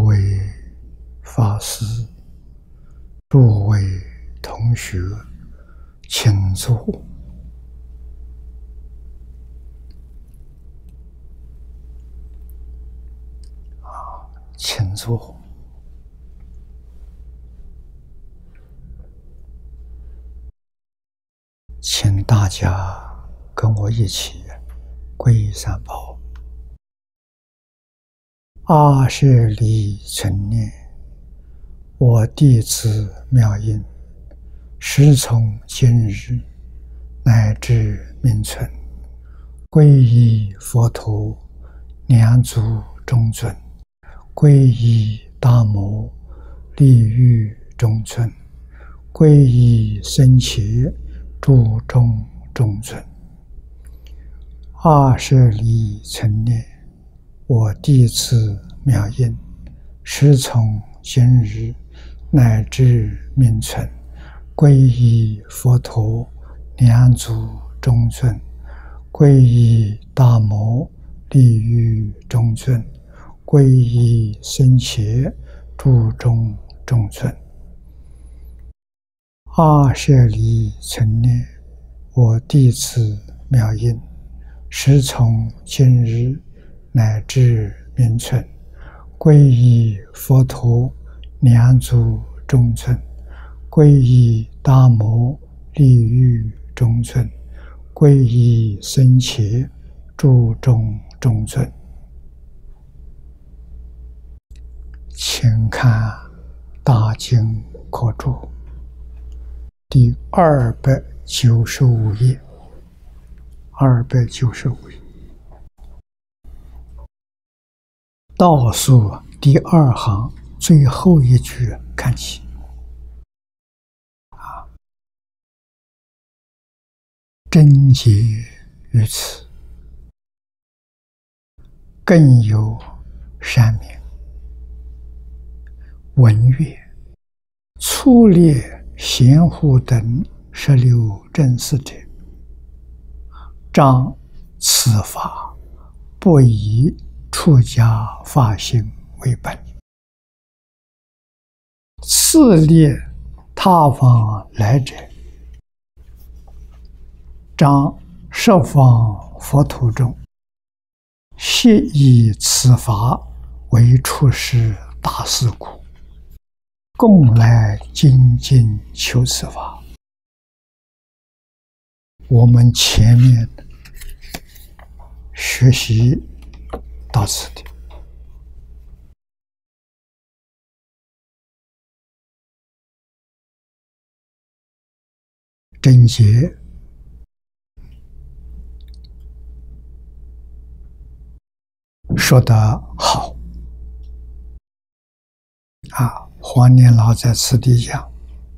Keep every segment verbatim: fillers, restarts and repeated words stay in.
位法师、诸位同学，请坐。啊，请坐。请大家跟我一起皈依三宝。阿舍利存念，我弟子妙音，时从今日乃至命存，皈依佛陀、两足中尊，皈依大摩利欲中尊，皈依僧伽诸众中尊。阿舍利存念，我弟子妙音，时从今日乃至命存，皈依佛陀、两足中尊，皈依大摩利欲中尊，皈依僧伽诸众中尊。阿舍利存念，我弟子妙音，时从今日乃至命存，皈依佛陀、两足中尊，皈依大摩利欲中尊，皈依僧伽诸众中尊。请看大经课注第二百九十五页，二百九十五页倒数第二行最后一句看起。啊，真结于此，更有善名，文乐、粗劣贤护等十六正士者，仗此法不以出家法性为本，次列他方来者，仗十方佛土中，悉以此法为出世大事故，共来精进求此法。我们前面学习到此地，真结说得好啊！黄年老在此地讲，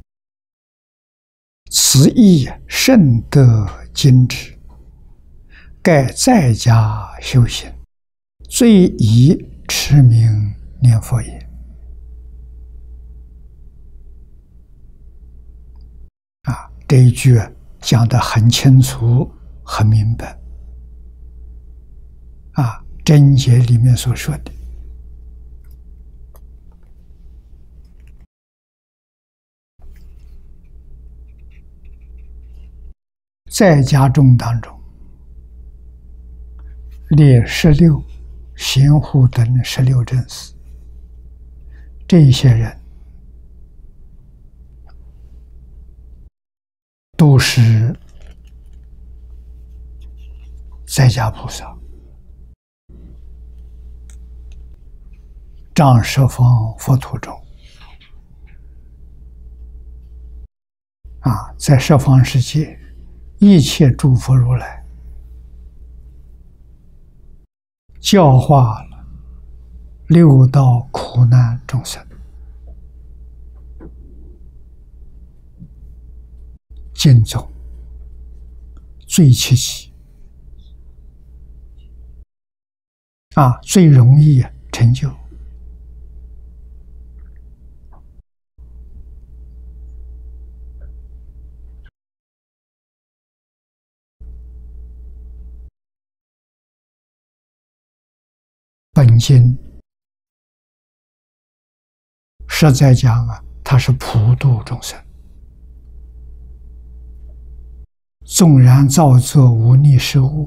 此义甚得精致，盖在家修行，最宜持名念佛也。啊，这一句讲得很清楚、很明白。啊，真解里面所说的，在家众当中列十六贤护等十六正士，这些人都是在家菩萨，仗十方佛土中啊，在十方世界一切诸佛如来教化了六道苦难众生，经中最切切啊，最容易成就。本经实在讲啊，他是普度众生，纵然造作无逆失误，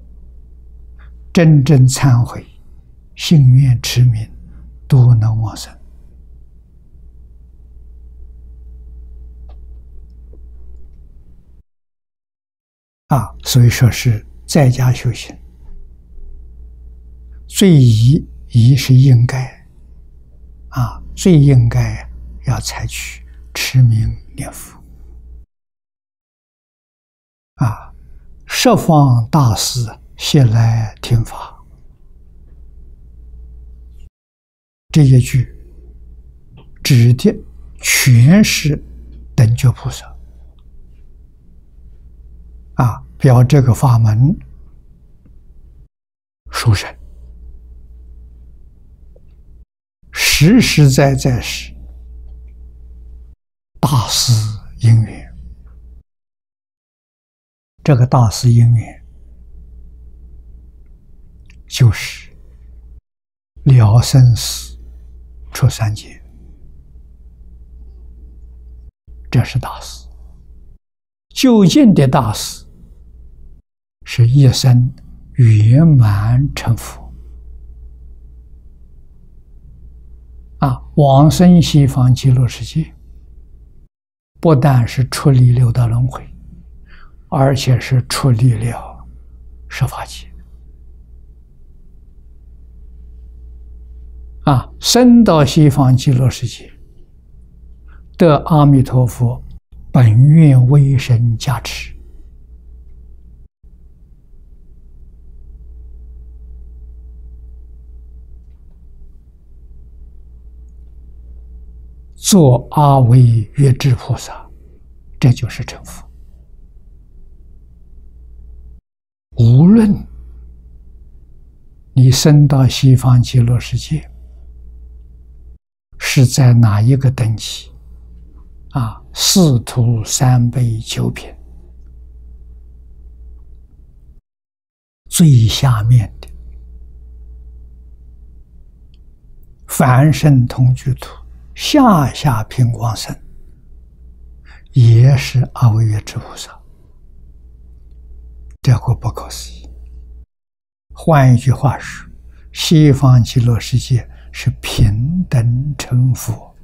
真正忏悔，信愿持名，都能往生。啊，所以说是在家修行，最宜宜是应该，啊，最应该要采取持名念佛。啊，十方大师悉来听法，这一句指的全是等觉菩萨。啊，表这个法门殊胜，实实在在是大师因缘。这个大师因缘就是了生死出三界，这是大师。究竟的大师是一生圆满成佛。啊，往生西方极乐世界，不但是出离六道轮回，而且是出离了十法界。啊，生到西方极乐世界，得阿弥陀佛本愿威神加持，做阿惟越致菩萨，这就是成佛。无论你生到西方极乐世界是在哪一个等级，啊，四土三辈九品最下面的凡圣同居土下下品光身，也是阿惟越致菩萨。这个不可思议。换一句话说，西方极乐世界是平等成佛，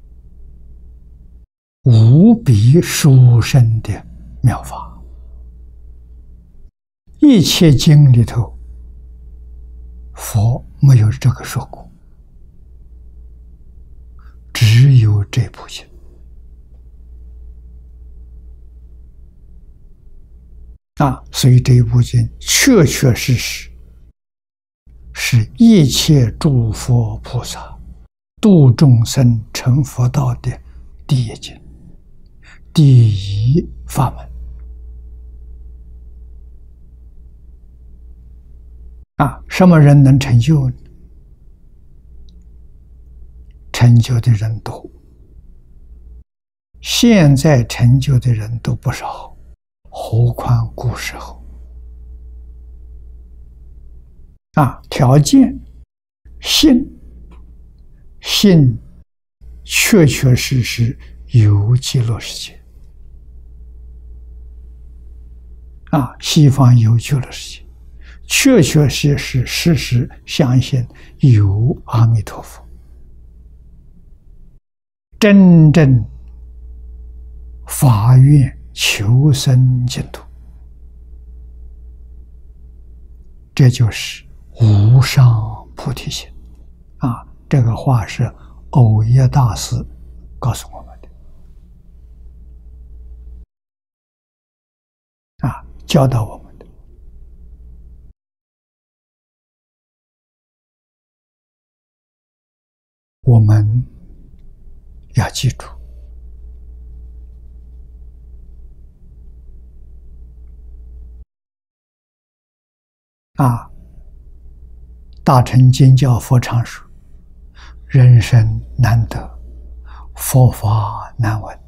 无比殊胜的妙法。一切经里头，佛没有这个说过，只有这部经。啊，所以这一部经确确实实是一切诸佛菩萨度众生成佛道的第一经，第一法门。啊，什么人能成就呢？成就的人多，现在成就的人都不少，何况古时候。啊，条件信，信确确实实有极乐世界。啊，西方有极乐世界，确确实实事实相信有阿弥陀佛，真正发愿求生净土，这就是无上菩提心。啊，这个话是耦耶大师告诉我们的，啊，教导我们的。我们要记住，啊，大乘经教佛常说，人生难得，佛法难闻。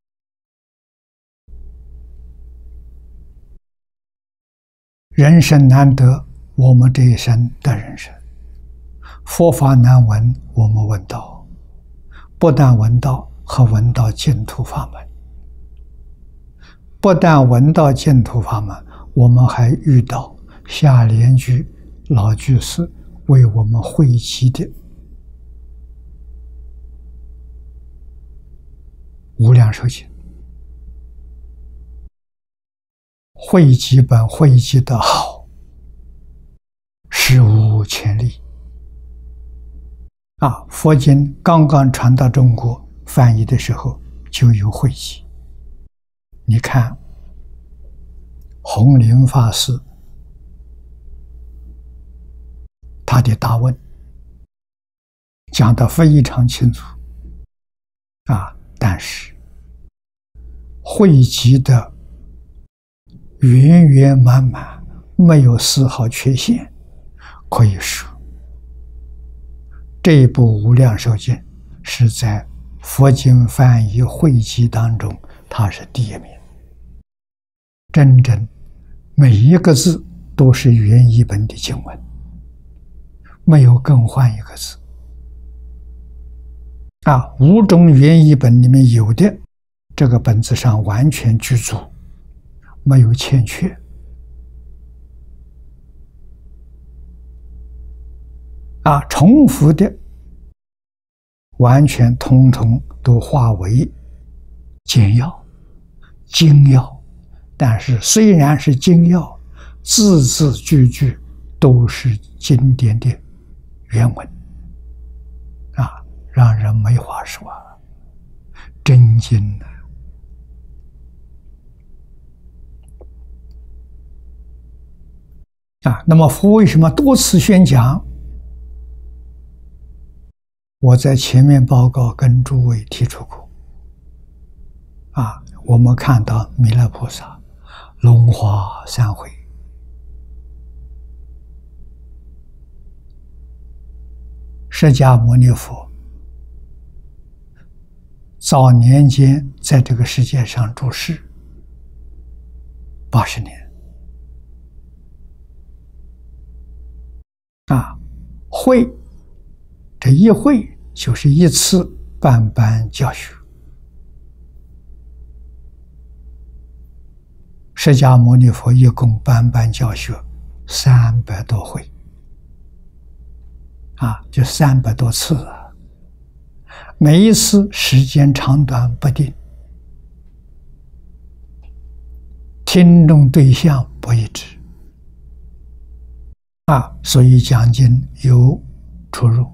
人生难得，我们这一生的人生；佛法难闻，我们闻到； 不但闻到和闻到净土法门，不但闻到净土法门，我们还遇到下莲居老居士为我们汇集的无量寿经，汇集本汇集的好，史无前例啊！佛经刚刚传到中国翻译的时候就有汇集。你看弘林法师他的答问讲得非常清楚啊，但是汇集的圆圆满满，没有丝毫缺陷，可以说这一部《无量寿经》是在佛经翻译汇集当中，它是第一名。真正每一个字都是原译本的经文，没有更换一个字啊！五种原译本里面有的，这个本子上完全具足，没有欠缺啊！重复的完全统统都化为简要、精要。但是虽然是精要，字字句句都是经典的原文啊，让人没话说，真经啊！啊，那么佛为什么多次宣讲？我在前面报告跟诸位提出过啊，我们看到弥勒菩萨龙华三会，释迦牟尼佛早年间在这个世界上住世八十年啊，会这一会就是一次办班教学。释迦牟尼佛一共办班教学三百多回啊，就三百多次啊，每一次时间长短不定，听众对象不一致啊，所以讲经有出入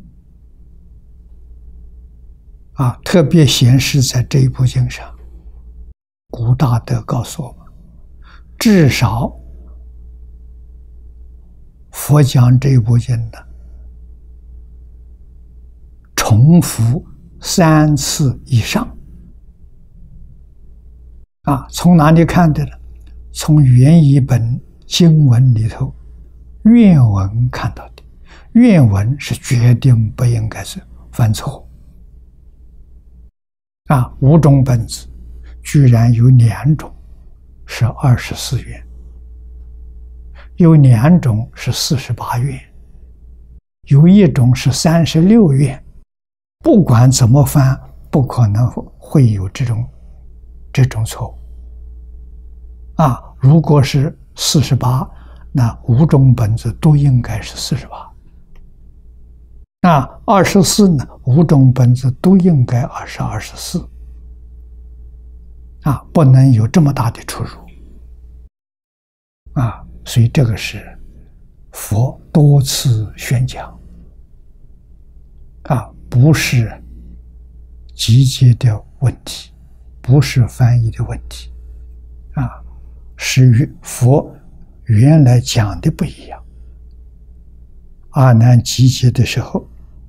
啊，特别显示在这一部经上，古大德告诉我们，至少佛讲这一部经的重复三次以上啊！从哪里看的呢？从原译本经文里头原文看到的，原文是决定不应该是犯错啊！五种本子居然有两种是二十四愿，有两种是四十八愿，有一种是三十六愿。不管怎么翻，不可能会有这种这种错误啊！如果是四十八，那五种本子都应该是四十八。那二十四呢？五种本子都应该二十二十四啊，不能有这么大的出入啊！所以这个是佛多次宣讲啊，不是集结的问题，不是翻译的问题啊，是与佛原来讲的不一样。阿难集结的时候，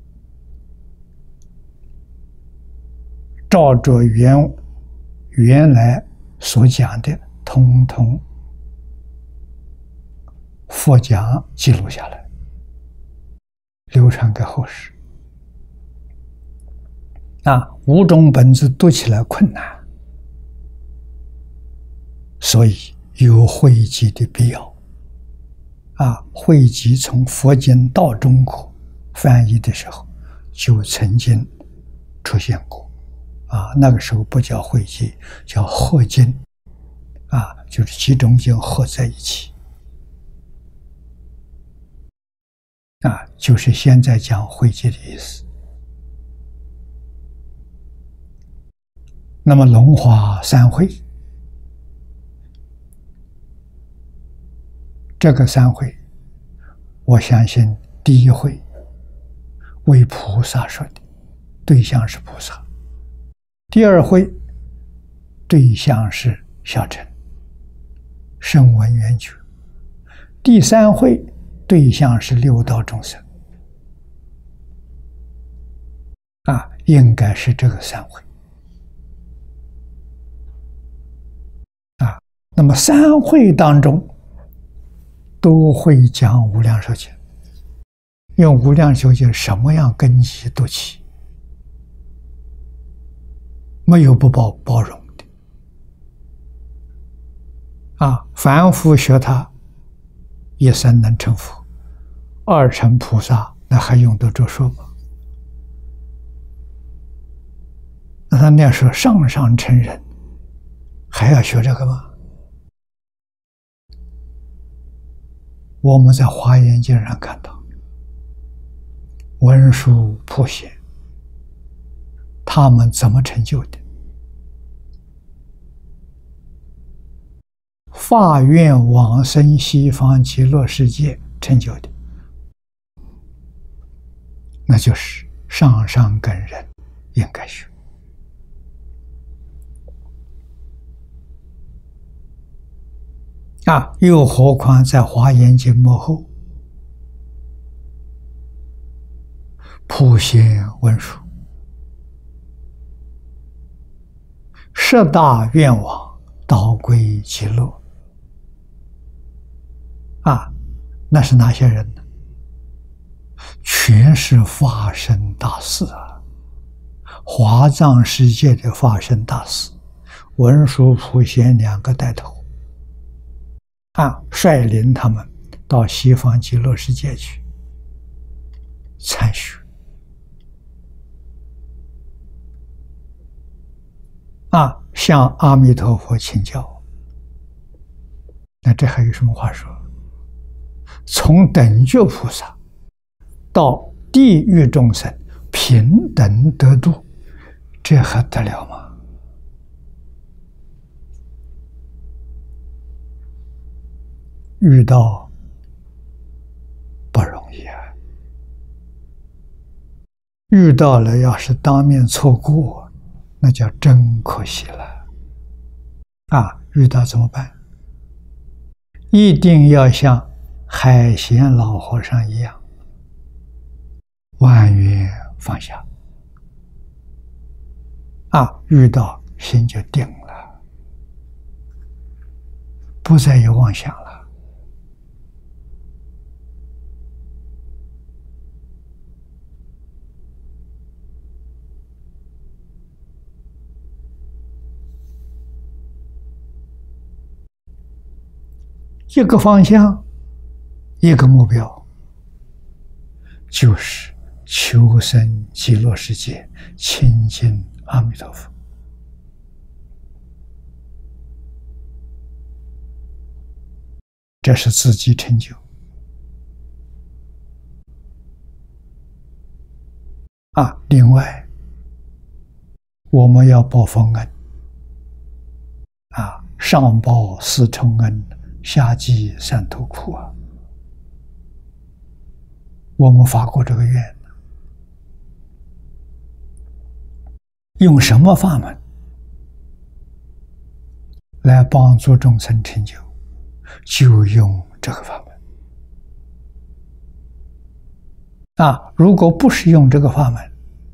照着原原来所讲的，通通佛讲记录下来，流传给后世。啊，五种本子读起来困难，所以有汇集的必要。啊，汇集从佛经到中国翻译的时候，就曾经出现过，啊，那个时候不叫会集，叫合经，啊，就是几种经合在一起，啊，就是现在讲会集的意思。那么龙华三会，这个三会，我相信第一会为菩萨说的，对象是菩萨；第二会对象是小乘，声闻缘觉；第三会对象是六道众生。啊，应该是这个三会。啊，那么三会当中都会讲无量寿经，因为无量寿经什么样根基都起，没有不包包容的。啊，凡夫学他，一生能成佛，二成菩萨，那还用得着说吗？那他那时候上上成人，还要学这个吗？我们在《华严经》上看到，文殊、普贤，他们怎么成就的？发愿往生西方极乐世界成就的，那就是上上根人应该学。啊，又何况在《华严经》末后，普贤文殊十大愿望导归极乐。啊，那是哪些人呢？全是法身大士啊，华藏世界的法身大士，文殊、普贤两个带头。啊，率领他们到西方极乐世界去参学。啊，向阿弥陀佛请教。那这还有什么话说？从等觉菩萨到地狱众生平等得度，这还得了吗？遇到不容易啊！遇到了，要是当面错过，那叫真可惜了。啊，遇到怎么办？一定要像海贤老和尚一样，万缘放下。啊，遇到心就定了，不再有妄想了。一个方向，一个目标，就是求生极乐世界，亲近阿弥陀佛。这是自己成就。啊，另外，我们要报佛恩。啊，上报四重恩，下济三途苦啊！我们发过这个愿，用什么法门来帮助众生成就，就用这个法门。啊，如果不是用这个法门，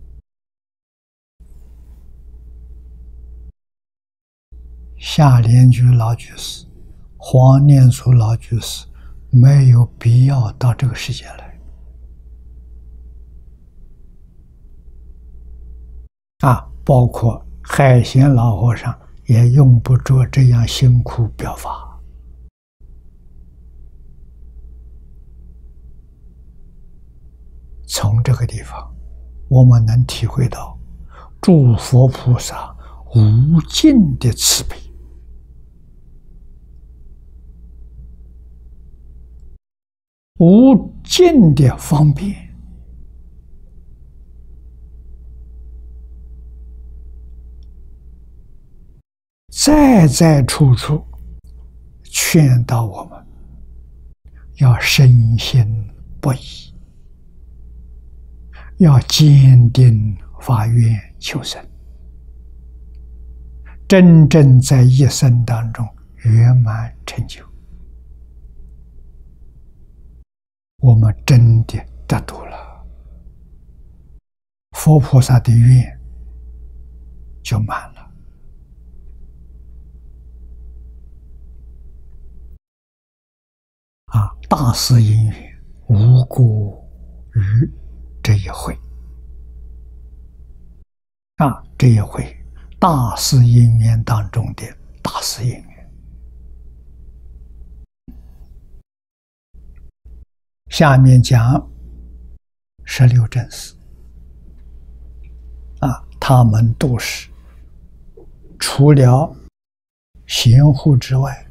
夏莲居老居士、黄念祖老居士没有必要到这个世界来。啊，包括海贤老和尚也用不着这样辛苦表法。从这个地方，我们能体会到诸佛菩萨无尽的慈悲，无尽的方便，在在处处劝导我们要深信不疑，要坚定发愿求生，真正在一生当中圆满成就，我们真的得度了，佛菩萨的愿就满了。啊，大事因缘无过于这一回。啊，这一回大事因缘当中的大事因缘。下面讲十六正士。啊，他们都是除了贤护之外，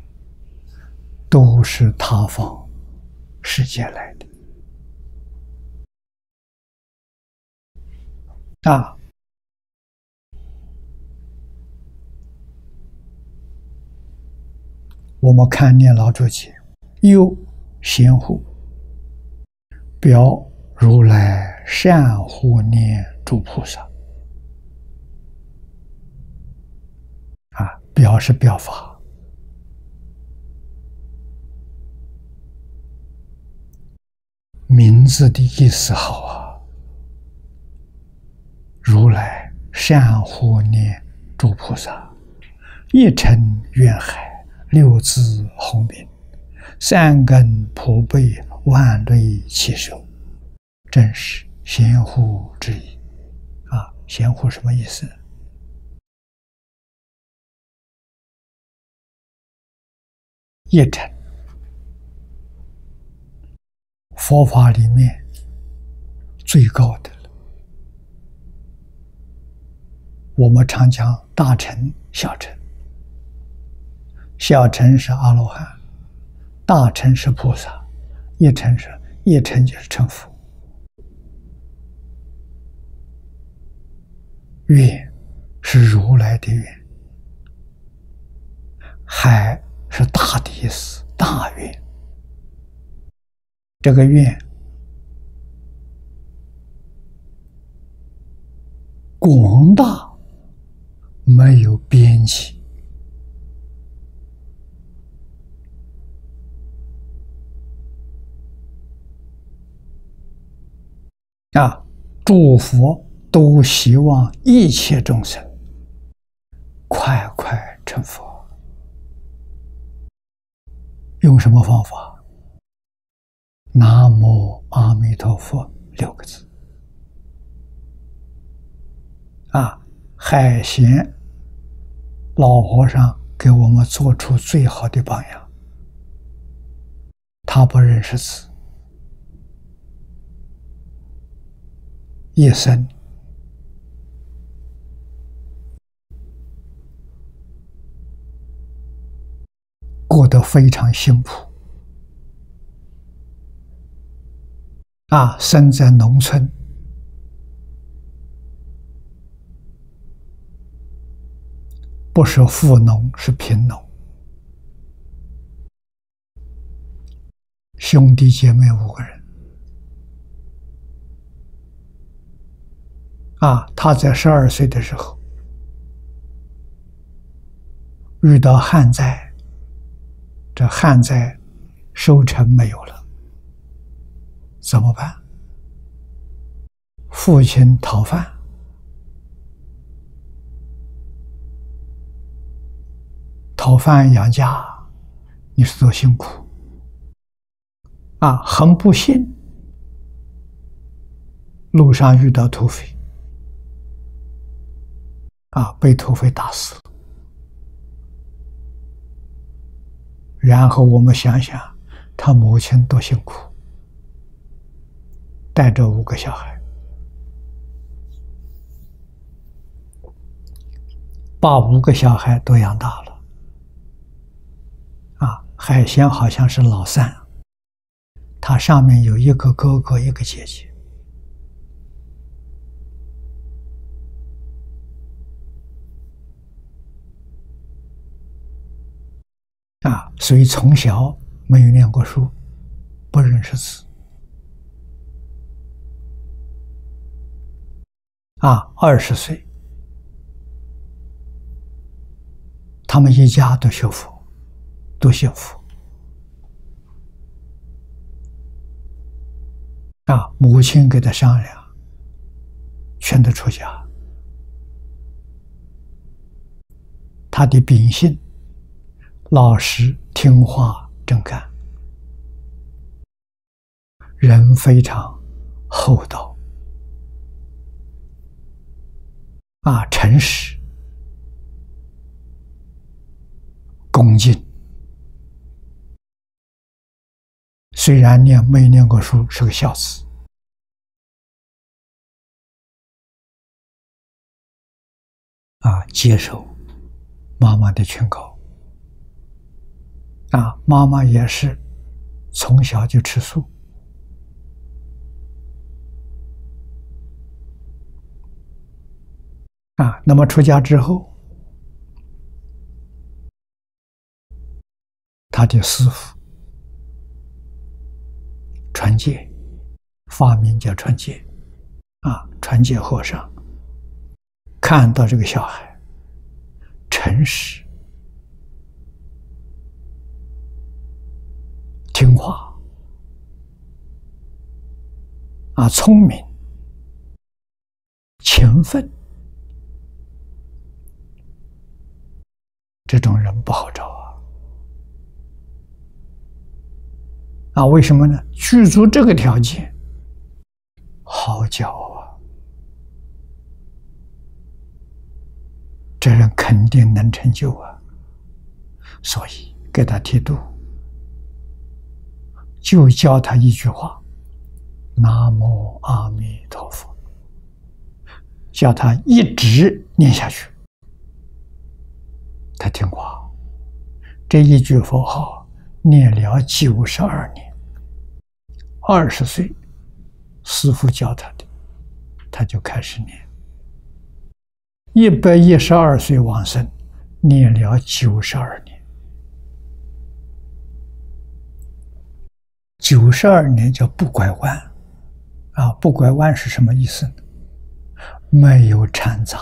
都是他方世界来的。啊，我们看念老注解，又贤护，表如来善护念诸菩萨。啊，表是表法，名字的意思好啊。如来善护念诸菩萨，一尘愿海，六字洪名，三根普被，万类齐受，正是贤护之意。啊，贤护什么意思？一尘，佛法里面最高的了。我们常讲大乘、小乘，小乘是阿罗汉，大乘是菩萨，一乘是一乘就是成佛。愿是如来的愿，海是大的意思，大愿。这个愿广大，没有边际。啊，诸佛都希望一切众生快快成佛。用什么方法？南无阿弥陀佛六个字。啊，海贤老和尚给我们做出最好的榜样。他不认识字，一生过得非常辛苦。啊，生在农村，不是富农，是贫农。兄弟姐妹五个人。啊，他在十二岁的时候遇到旱灾，这旱灾收成没有了，怎么办？父亲讨饭，讨饭养家，你是多辛苦啊！很不幸，路上遇到土匪，啊，被土匪打死了。然后我们想想，他母亲多辛苦，带着五个小孩， 把五个小孩都养大了。啊，海贤好像是老三，他上面有一个哥哥，一个姐姐。啊，所以从小没有念过书，不认识字。啊，二十岁，他们一家都学佛，都信佛。啊，母亲给他商量，劝他出家。他的秉性老实听话正干，人非常厚道啊，诚实恭敬。虽然念没念过书，是个孝子啊，接受妈妈的劝告。啊，妈妈也是从小就吃素。啊，那么出家之后，他的师父传戒，法名叫传戒。啊，传戒和尚看到这个小孩诚实听话啊，聪明勤奋，这种人不好找啊！啊，为什么呢？具足这个条件，好教啊，这人肯定能成就啊！所以给他剃度，就教他一句话：南无阿弥陀佛，叫他一直念下去。他听话，这一句佛号念了九十二年。二十岁，师父教他的，他就开始念。一百一十二岁往生，念了九十二年。九十二年叫不拐弯啊！不拐弯是什么意思呢？没有掺杂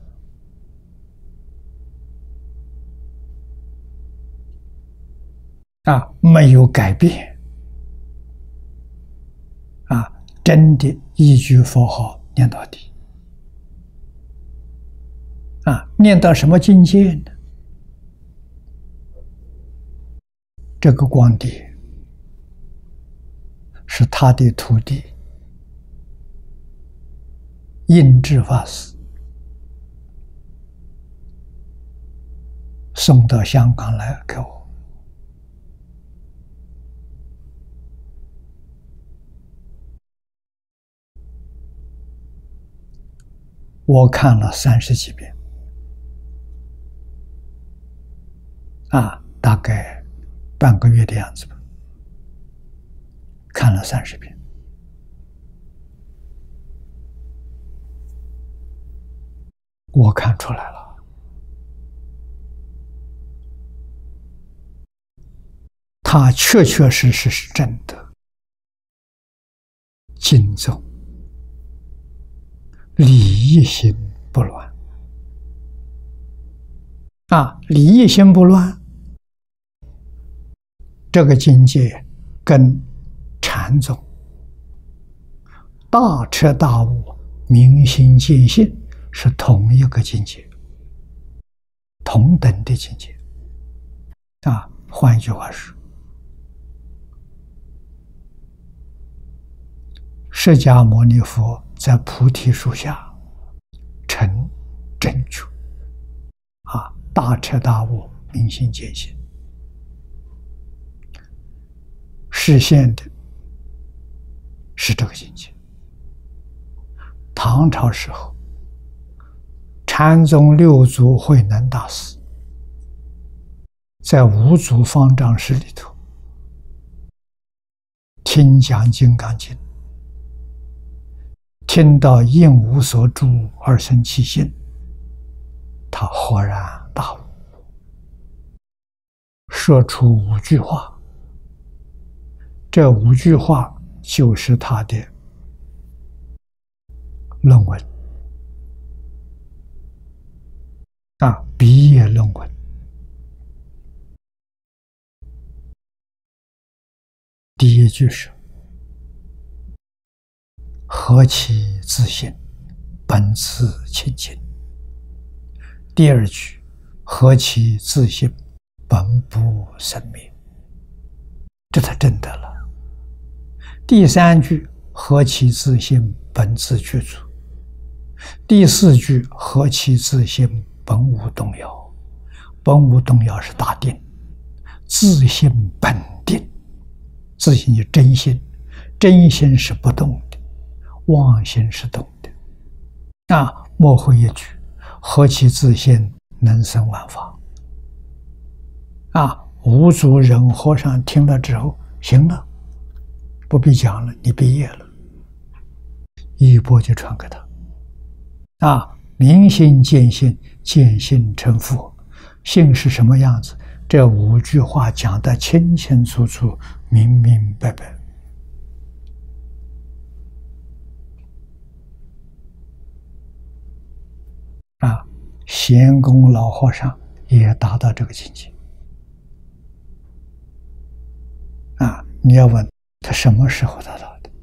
啊，没有改变啊，真的一句佛号念到底啊！念到什么境界呢？这个光碟是他的徒弟印智法师送到香港来给我。我看了三十几遍，啊，大概半个月的样子吧，看了三十遍。我看出来了，他确确实实是真的敬重，礼义心不乱啊！礼义心不乱，这个境界跟禅宗大彻大悟、明心见性是同一个境界，同等的境界啊！换一句话说，释迦牟尼佛在菩提树下成正觉啊，大彻大悟，明心见性，实现的是这个境界。唐朝时候禅宗六祖慧能大师在五祖方丈室里头听讲《金刚经》，听到应无所住而生其心，他豁然大悟，说出五句话。这五句话就是他的论文啊，毕业论文。第一句是何其自信，本自清净。第二句何其自信，本不生灭。这才真的了。第三句何其自信，本自具足。第四句何其自信，本无动摇。本无动摇是大定，自信本定。自信是真心，真心是不动的，妄心是动的。那末后一句何其自信，能生万法。啊，五祖忍和尚听了之后，行了，不必讲了，你毕业了，衣钵就传给他。啊，明心见性，见性成佛。性是什么样子？这五句话讲得清清楚楚，明明白白。啊，贤公老和尚也达到这个境界。啊，你要问他什么时候达到的？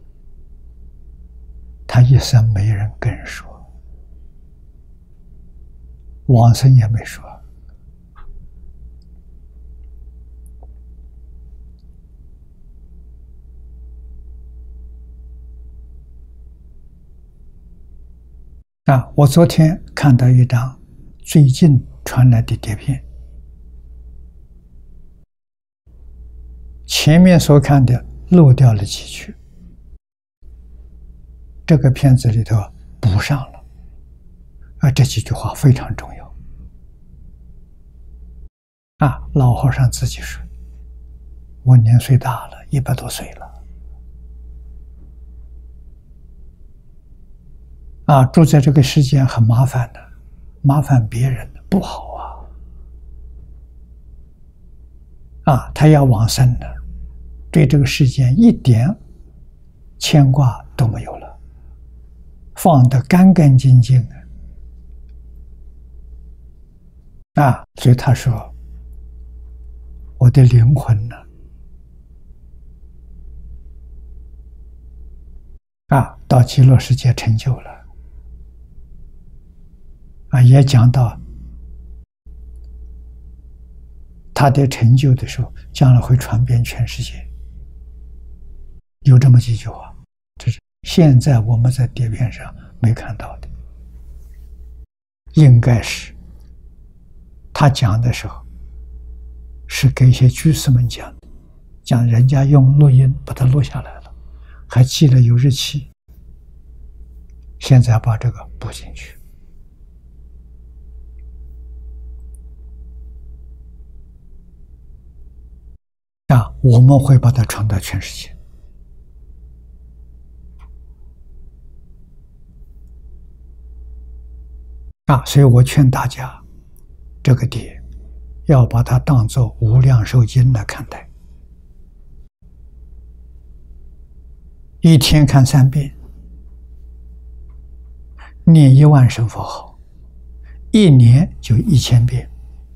他一生没人跟人说，往生也没说。啊，我昨天看到一张最近传来的碟片，前面所看的漏掉了几句，这个片子里头补上了。啊，这几句话非常重要。啊，老和尚自己说，我年岁大了，一百多岁了。啊，住在这个世间很麻烦的，麻烦别人不好啊！啊，他要往生的，对这个世间一点牵挂都没有了，放得干干净净的。啊，所以他说，我的灵魂呢，啊，到极乐世界成就了。啊，也讲到他的成就的时候，将来会传遍全世界。有这么几句话，这是现在我们在碟片上没看到的。应该是他讲的时候，是给一些居士们讲的，讲人家用录音把它录下来了，还记了有日期。现在把这个补进去。啊，我们会把它传到全世界。啊，所以我劝大家，这个碟要把它当作无量寿经来看待，一天看三遍，念一万声佛号，一年就一千遍，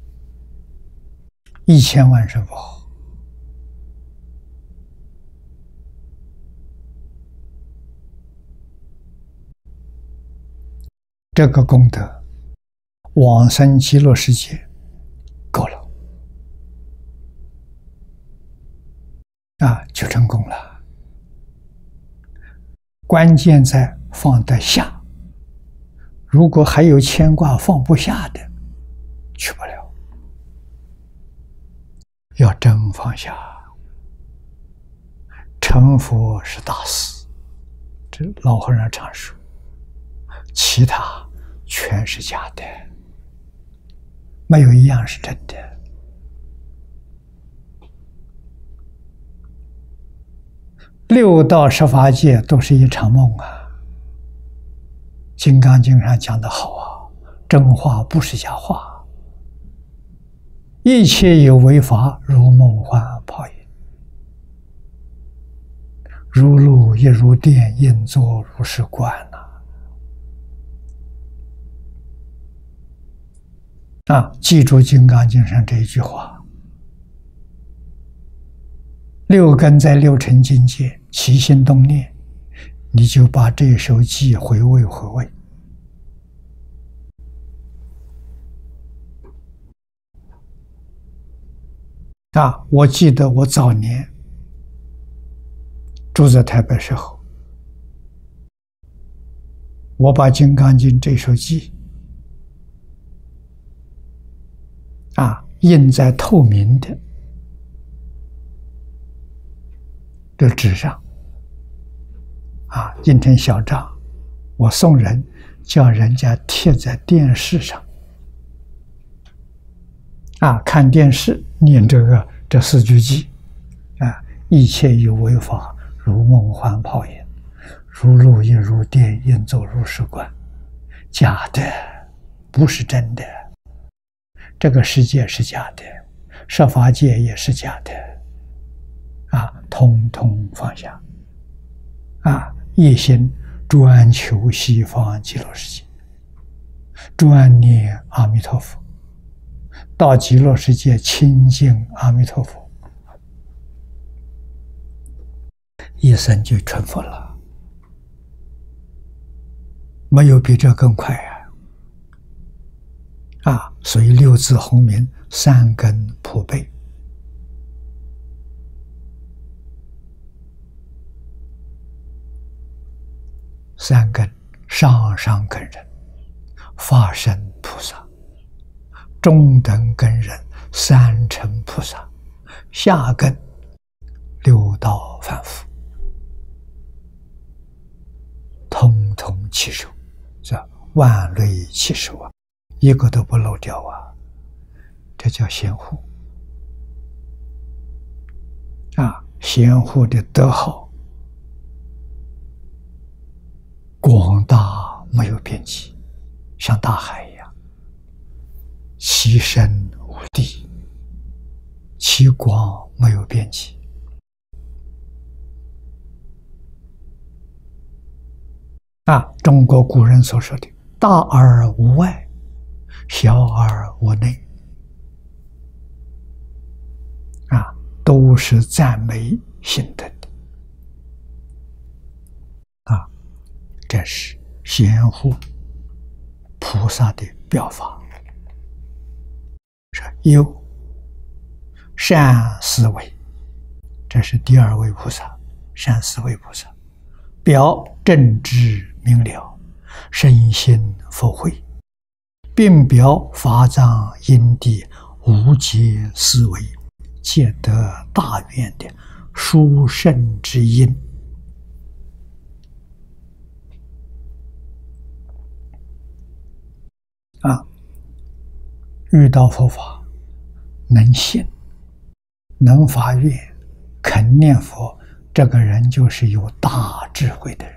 一千万声佛号。这个功德，往生极乐世界够了，啊，就成功了。关键在放得下，如果还有牵挂放不下的，去不了。要真放下，成佛是大事，这老和尚常说。其他全是假的，没有一样是真的。六道十法界都是一场梦啊！《金刚经》上讲得好啊，真话不是假话，一切有为法，如梦幻泡影，如露亦如电，应作如是观啊！啊，记住《金刚经》上这一句话：六根在六尘境界起心动念，你就把这首偈回味回味。啊，我记得我早年住在台北时候，我把《金刚经》这首偈啊印在透明的这纸上，啊，印成小张，我送人，叫人家贴在电视上，啊，看电视念这个这四句偈，啊，一切有为法，如梦幻泡影，如露亦如电，应作如是观。假的，不是真的。这个世界是假的，十法界也是假的，啊，通通放下，啊，一心专求西方极乐世界，专念阿弥陀佛，到极乐世界亲近阿弥陀佛，一生就成佛了，没有比这更快啊！啊，所以六字洪名，三根普被。三根：上上根人、法身菩萨；中等根人、三乘菩萨；下根六道凡夫，通通起手，是万类起手啊，一个都不漏掉啊！这叫贤护啊！贤护的德号广大没有边际，像大海一样，其深无底，其广没有边际。啊，中国古人所说的“大而无外，小而无内”，啊，都是赞美心德的。啊，这是贤护菩萨的表法，是有善思维，这是第二位菩萨，善思维菩萨。表正知明了，身心佛慧，并表法藏因地无界思维，皆得大愿的殊胜之因。啊，遇到佛法，能信，能发愿，肯念佛，这个人就是有大智慧的人。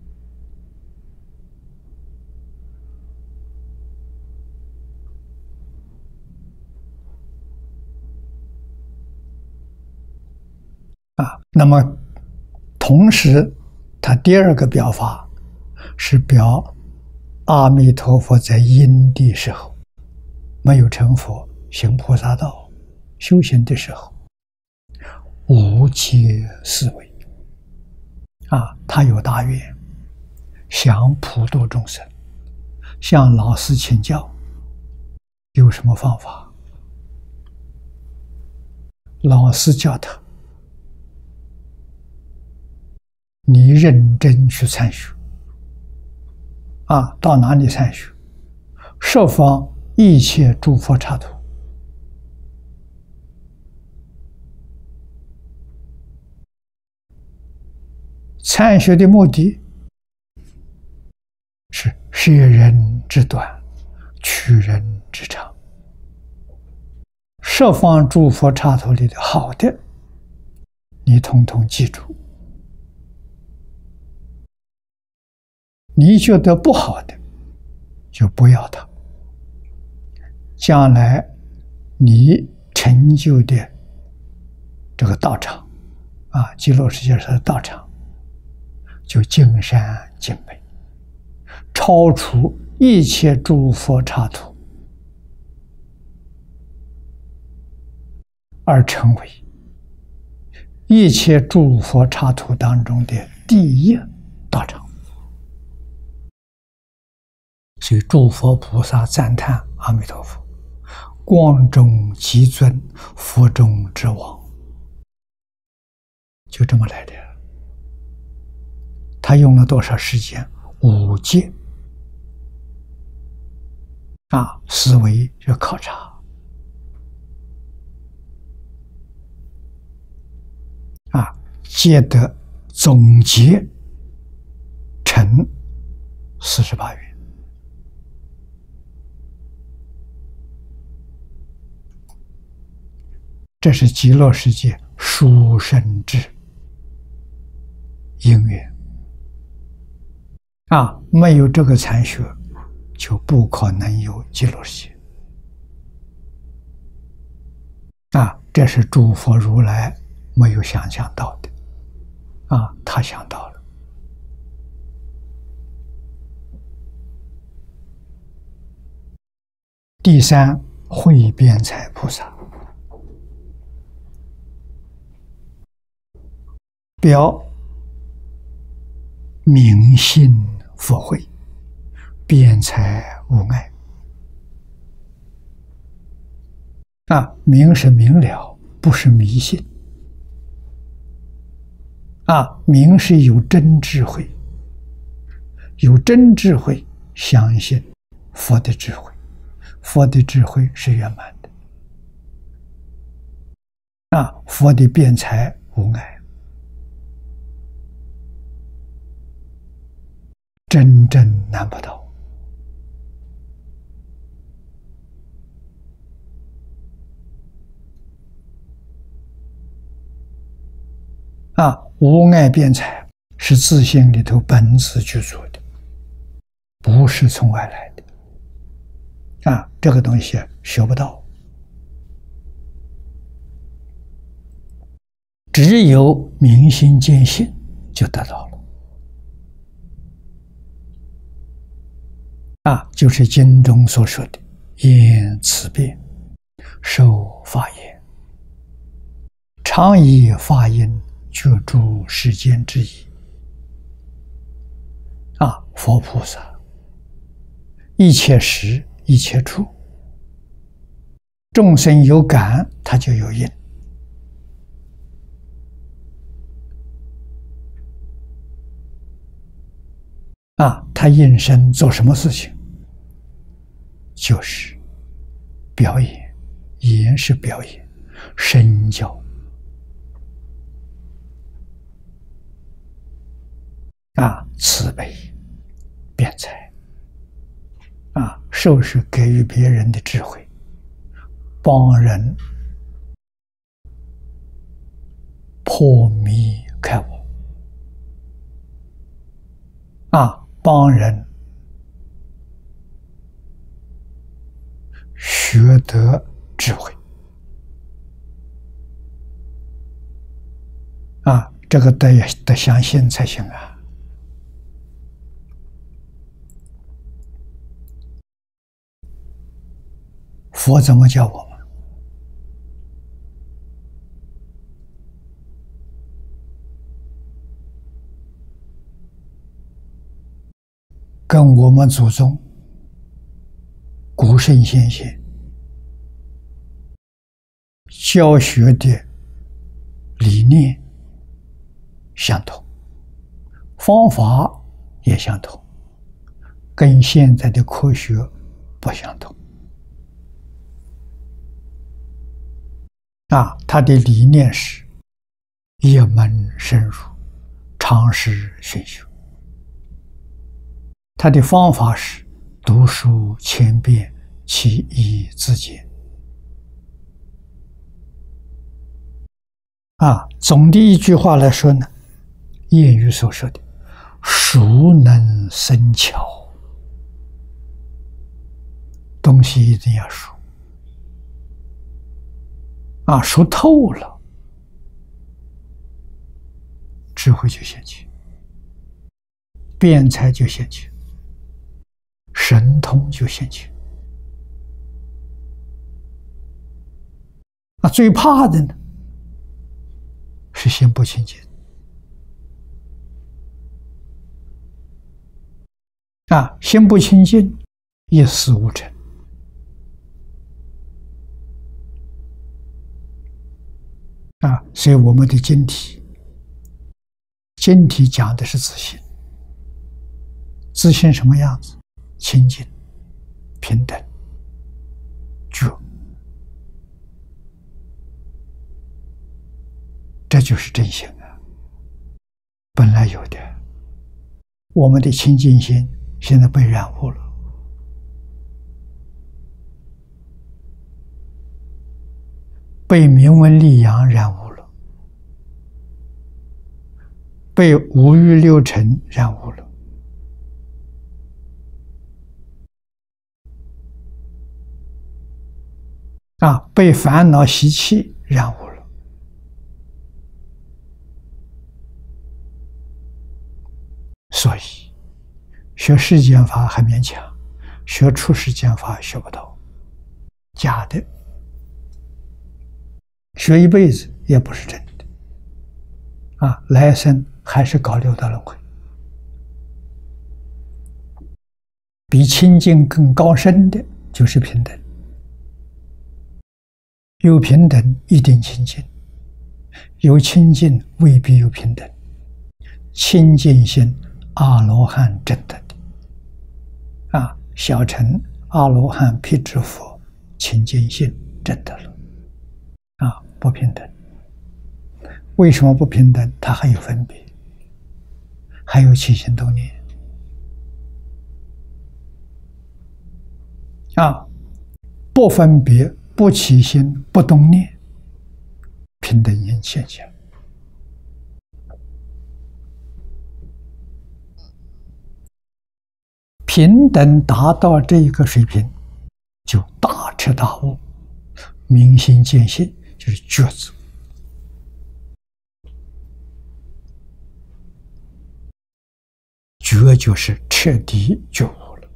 啊，那么同时，他第二个表法是表阿弥陀佛在因地时候，没有成佛，行菩萨道，修行的时候，无界思维。啊，他有大愿，想普度众生，向老师请教，有什么方法？老师教他，你认真去参学。啊，到哪里参学？十方一切诸佛刹土。参学的目的是摄人之短，取人之长。十方诸佛刹土里的好的，你统统记住；你觉得不好的，就不要它。将来你成就的这个道场啊，极乐世界上的道场，就尽善尽美，超出一切诸佛刹土，而成为一切诸佛刹土当中的第一道场。所以诸佛菩萨赞叹阿弥陀佛，光中极尊，佛中之王，就这么来的。他用了多少时间？五劫啊，思维就考察啊，皆得总结成四十八愿。这是极乐世界殊胜之因缘啊！没有这个禅学，就不可能有极乐世界啊！这是诸佛如来没有想象到的啊，他想到了。第三，慧辩才菩萨。表明信佛慧，辩才无碍啊！明是明了，不是迷信啊！明是有真智慧，有真智慧，相信佛的智慧，佛的智慧是圆满的啊！佛的辩才无碍。真正难不倒啊！无碍辩才是自性里头本自具足的，不是从外来的啊！这个东西学不到，只有明心见性就得到了。啊，就是经中所说的言辞辩，受法言，常以法音觉诸世间之意。啊，佛菩萨一切时一切处，众生有感，他就有因。啊，他应身做什么事情？就是表演，言是表演，身教啊，慈悲、辩才啊，受是给予别人的智慧，帮人破迷开悟啊。帮人学得智慧啊，这个得得相信才行啊。佛怎么教我们？跟我们祖宗古圣先贤教学的理念相同，方法也相同，跟现在的科学不相同啊。他的理念是一门深入，常识熏修。他的方法是读书千遍，其义自见。啊，总的一句话来说呢，谚语所说的“熟能生巧”，东西一定要熟。啊，熟透了，智慧就现起，辩才就现起，神通就现起。啊，最怕的呢是心不清净。啊，心不清净，一事无成。啊，所以我们的经题，经题讲的是自信。自信什么样子？清净、平等、觉，这就是真心啊，本来有的。我们的清净心现在被染污了，被名闻利养染污了，被五欲六尘染污了。啊，被烦恼习气染污了。所以学世间法还勉强，学出世间法学不到，假的，学一辈子也不是真的。啊，来生还是搞六道轮回。比清净更高深的就是平等。有平等一定清净，有清净未必有平等。清净心阿罗汉证得的，啊，小乘阿罗汉辟支佛清净心证得了，啊，不平等。为什么不平等？它还有分别，还有起心动念。啊，不分别。不起心，不动念，平等因现象。平等达到这一个水平，就大彻大悟，明心见性，就是觉知。觉就是彻底觉悟了。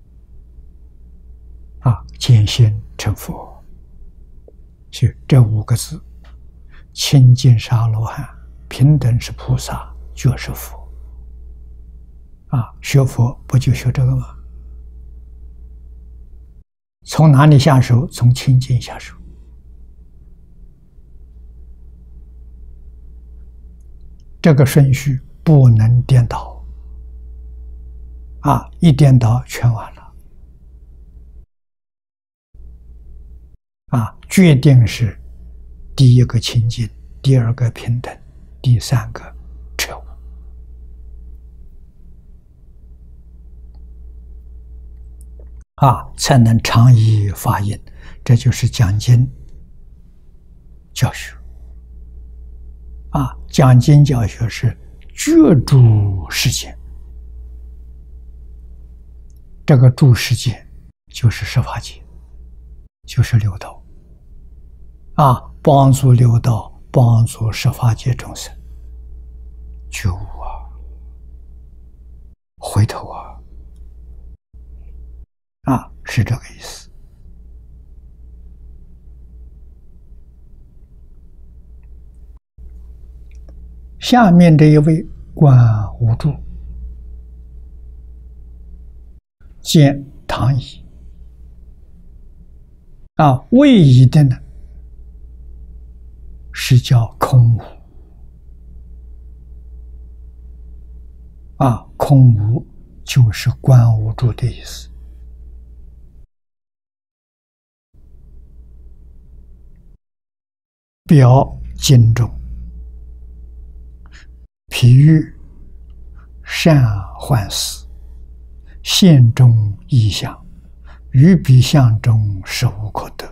啊，见性成佛。就这五个字：清净是阿罗汉，平等是菩萨，觉是佛。啊，学佛不就学这个吗？从哪里下手？从清净下手。这个顺序不能颠倒。啊，一颠倒全完了。啊，决定是第一个清净，第二个平等，第三个彻悟。啊，才能常以法印，这就是讲经教学。啊，讲经教学是觉住世间，这个住世界就是十法界，就是六道。啊，帮助六道，帮助十法界众生觉悟啊，回头啊，啊，是这个意思。下面这一位观无住，见唐乙。啊，位乙的呢？是叫空无。啊，空无就是观无住的意思。表经中，譬喻善幻思， 现中异相，于彼相中实无可得。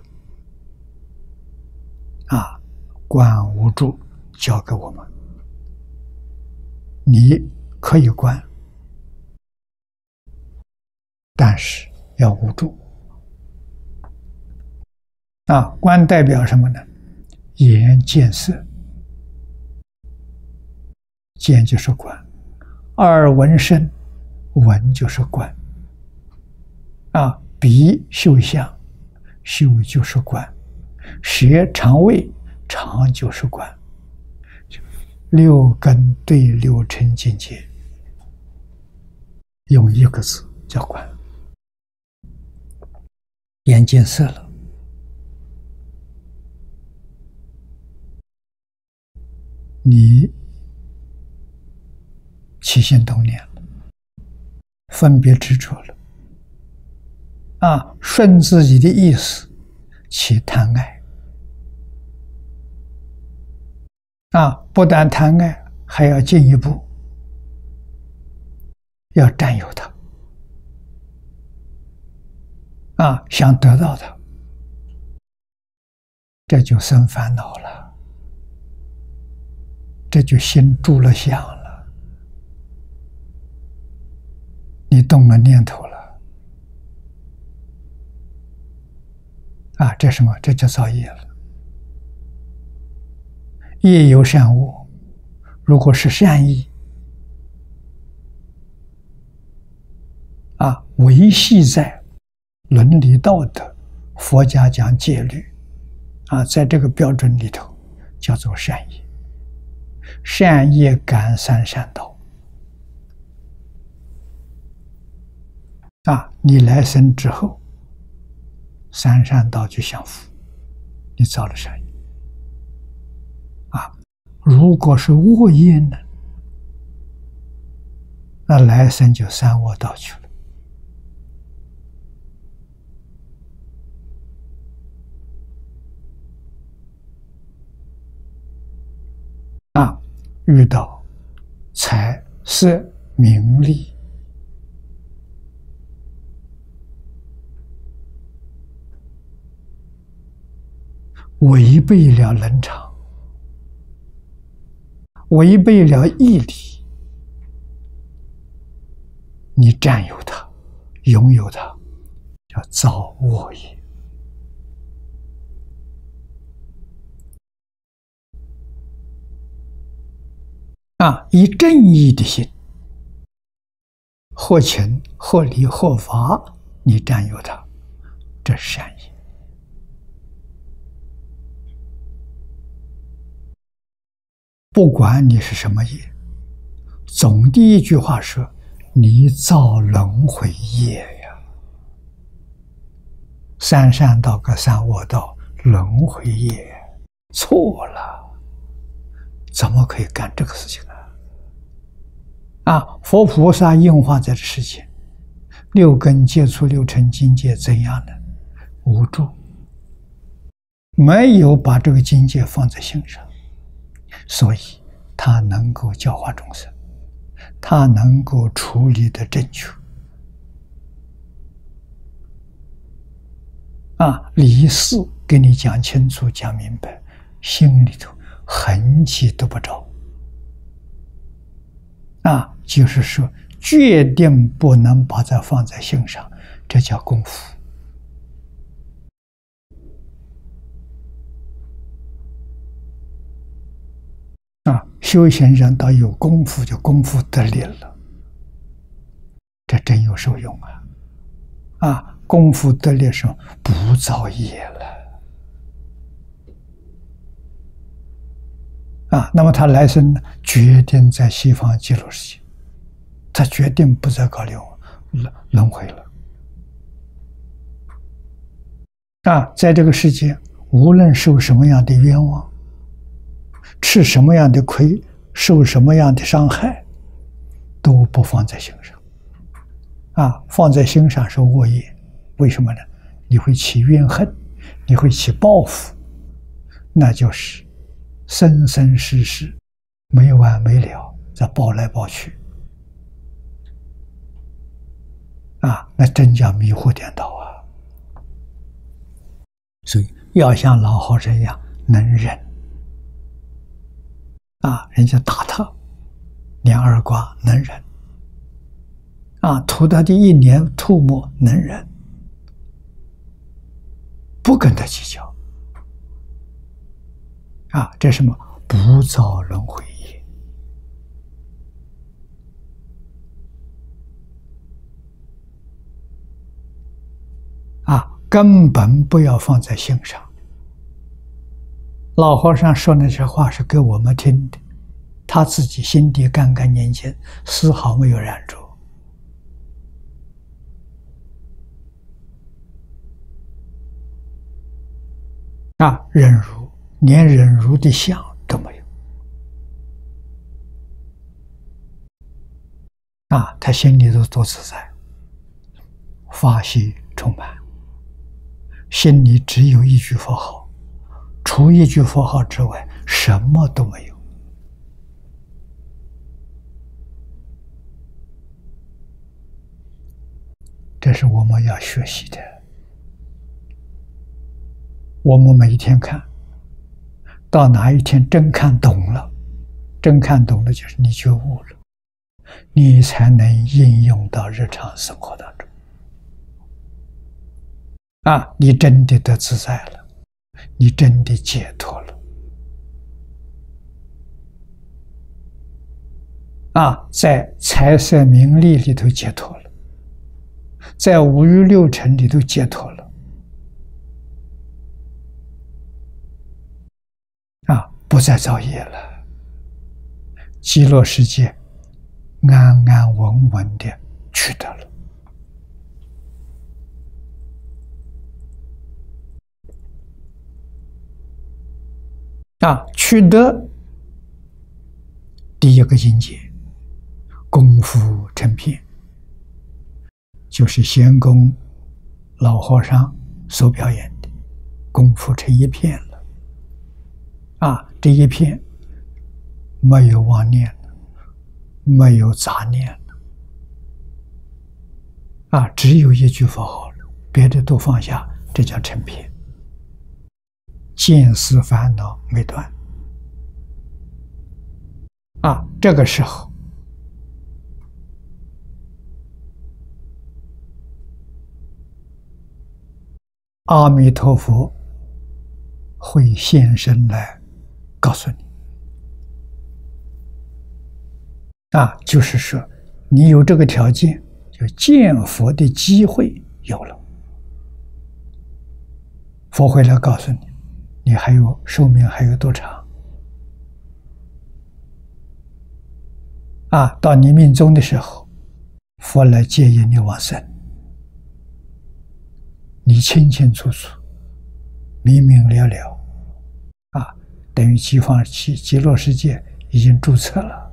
啊，观无住教给我们，你可以观，但是要无住。啊，观代表什么呢？眼见色，见就是观；耳闻声，闻就是观。啊，鼻嗅相，嗅就是观；舌尝味，尝就是观。六根对六尘境界，用一个字叫观。眼见色了，你起心动念了，分别执着了，啊，顺自己的意思起贪爱，啊，不但贪爱，还要进一步要占有它，啊，想得到它，这就生烦恼了，这就心住了相了，你动了念头了，啊，这什么？这就造业了。业有善恶，如果是善意，啊，维系在伦理道德，佛家讲戒律，啊，在这个标准里头叫做善业。善业感三善道，啊，你来生之后，三善道就相符，你造了善业。啊，如果是恶业呢，那来生就三恶道去了。啊，遇到财色名利，违背了伦常，违背了义理，你占有它，拥有它，叫造恶业。啊，以正义的心，或情或理或法，你占有它，这是善业。不管你是什么业，总的一句话说，你造轮回业呀。三善道跟三恶道，轮回业，错了，怎么可以干这个事情啊？啊，佛菩萨应化在这世间，六根接触六尘境界怎样呢？无住，没有把这个境界放在心上，所以他能够教化众生，他能够处理的正确。啊，理事给你讲清楚、讲明白，心里头痕迹都不着。啊，就是说，决定不能把它放在心上，这叫功夫。啊，修行人到有功夫，就功夫得力了，这真有受用啊！啊，功夫得力时候不造业了。啊，那么他来生呢，决定在西方极乐世界，他决定不再搞轮轮回了。啊，在这个世界，无论受什么样的冤枉，吃什么样的亏，受什么样的伤害，都不放在心上。啊，放在心上是恶业，为什么呢？你会起怨恨，你会起报复，那就是生生世世没完没了，在报来报去。 啊，那真叫迷惑颠倒啊！所以要像老和尚一样能忍啊，人家打他两耳刮能忍啊，吐他的一脸吐沫能忍，不跟他计较啊，这什么不造轮回业啊，根本不要放在心上。老和尚说那些话是给我们听的，他自己心地干干净净，丝毫没有染着啊，忍辱连忍辱的相都没有啊，他心里头多自在，法喜充满，心里只有一句佛号，除一句佛号之外什么都没有。这是我们要学习的。我们每一天看到哪一天真看懂了，真看懂了就是你觉悟了，你才能应用到日常生活当中啊！你真的得自在了，你真的解脱了啊！在财色名利里头解脱了，在五欲六尘里头解脱了啊！不再造业了，极乐世界安安稳稳的取得了啊！取得第一个境界，功夫成片，就是仙公老和尚所表演的功夫成一片了啊！这一片没有妄念了，没有杂念了啊，只有一句佛号了，别的都放下，这叫成片。见思烦恼没断啊，这个时候阿弥陀佛会现身来告诉你啊，就是说你有这个条件，就见佛的机会有了，佛会来告诉你，你还有寿命还有多长啊？到你命终的时候，佛来接引你往生，你清清楚楚明明了了啊，等于极方极极乐世界已经注册了，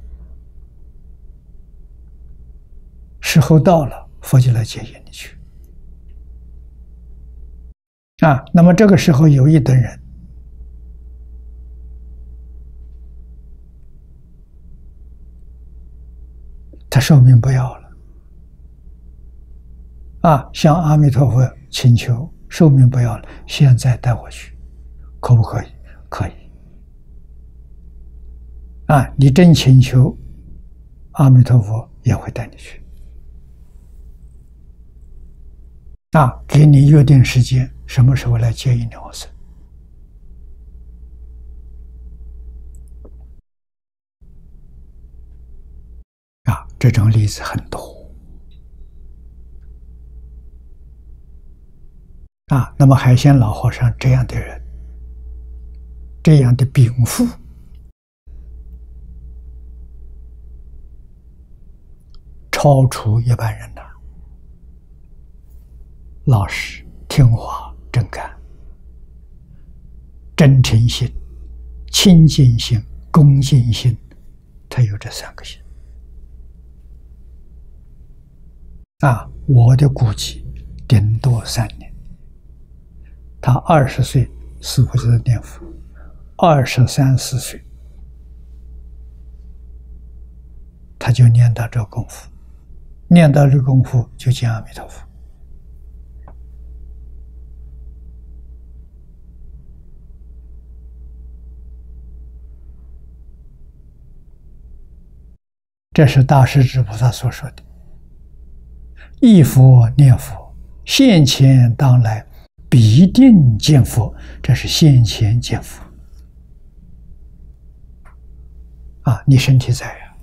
时候到了，佛就来接引你去啊。那么这个时候有一等人，他寿命不要了啊，向阿弥陀佛请求寿命不要了，现在带我去，可不可以？可以啊，你真请求，阿弥陀佛也会带你去啊，给你约定时间，什么时候来接引你往生啊，这种例子很多啊。那么海鲜老和尚这样的人，这样的禀赋，超出一般人了。老实、听话、真干、真诚心、清净心、恭敬心，他有这三个心啊。我的估计顶多三年，他二十岁师父就在念佛，二十三四岁他就念到这功夫， 念到这功夫就见阿弥陀佛。这是大势至菩萨所说的：忆佛念佛，现前当来必定见佛。这是现前见佛啊！你身体在呀，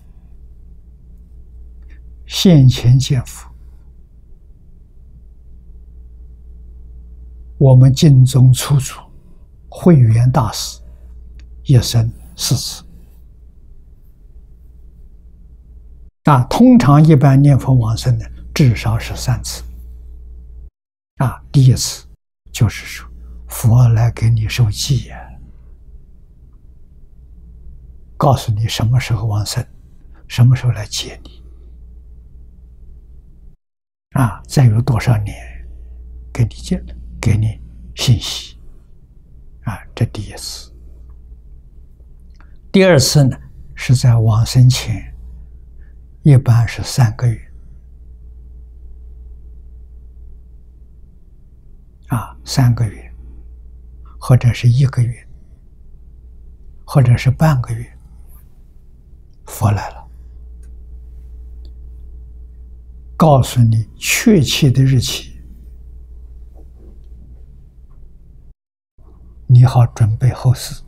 现前见佛。我们净宗初祖慧远大师一生四次啊，通常一般念佛往生的至少是三次啊。第一次就是说佛来给你受记呀，告诉你什么时候往生，什么时候来接你啊，再有多少年给你接，给你信息啊，这第一次。第二次呢，是在往生前。一般是三个月啊，三个月，或者是一个月，或者是半个月，佛来了，告诉你确切的日期，你好准备后事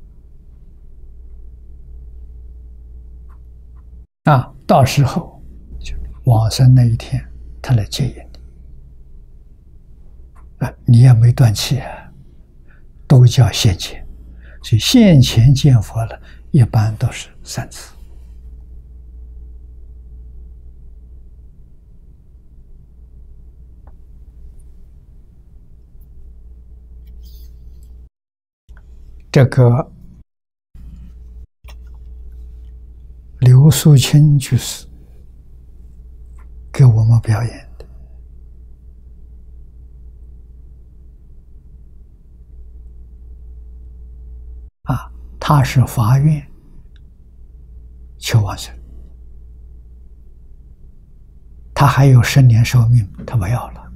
啊。到时候就往生那一天，他来接引你啊，你也没断气啊，都叫现前。所以现前见佛了，一般都是三次。这个刘素清居士给我们表演的啊，他是发愿求往生，他还有十年寿命，他不要了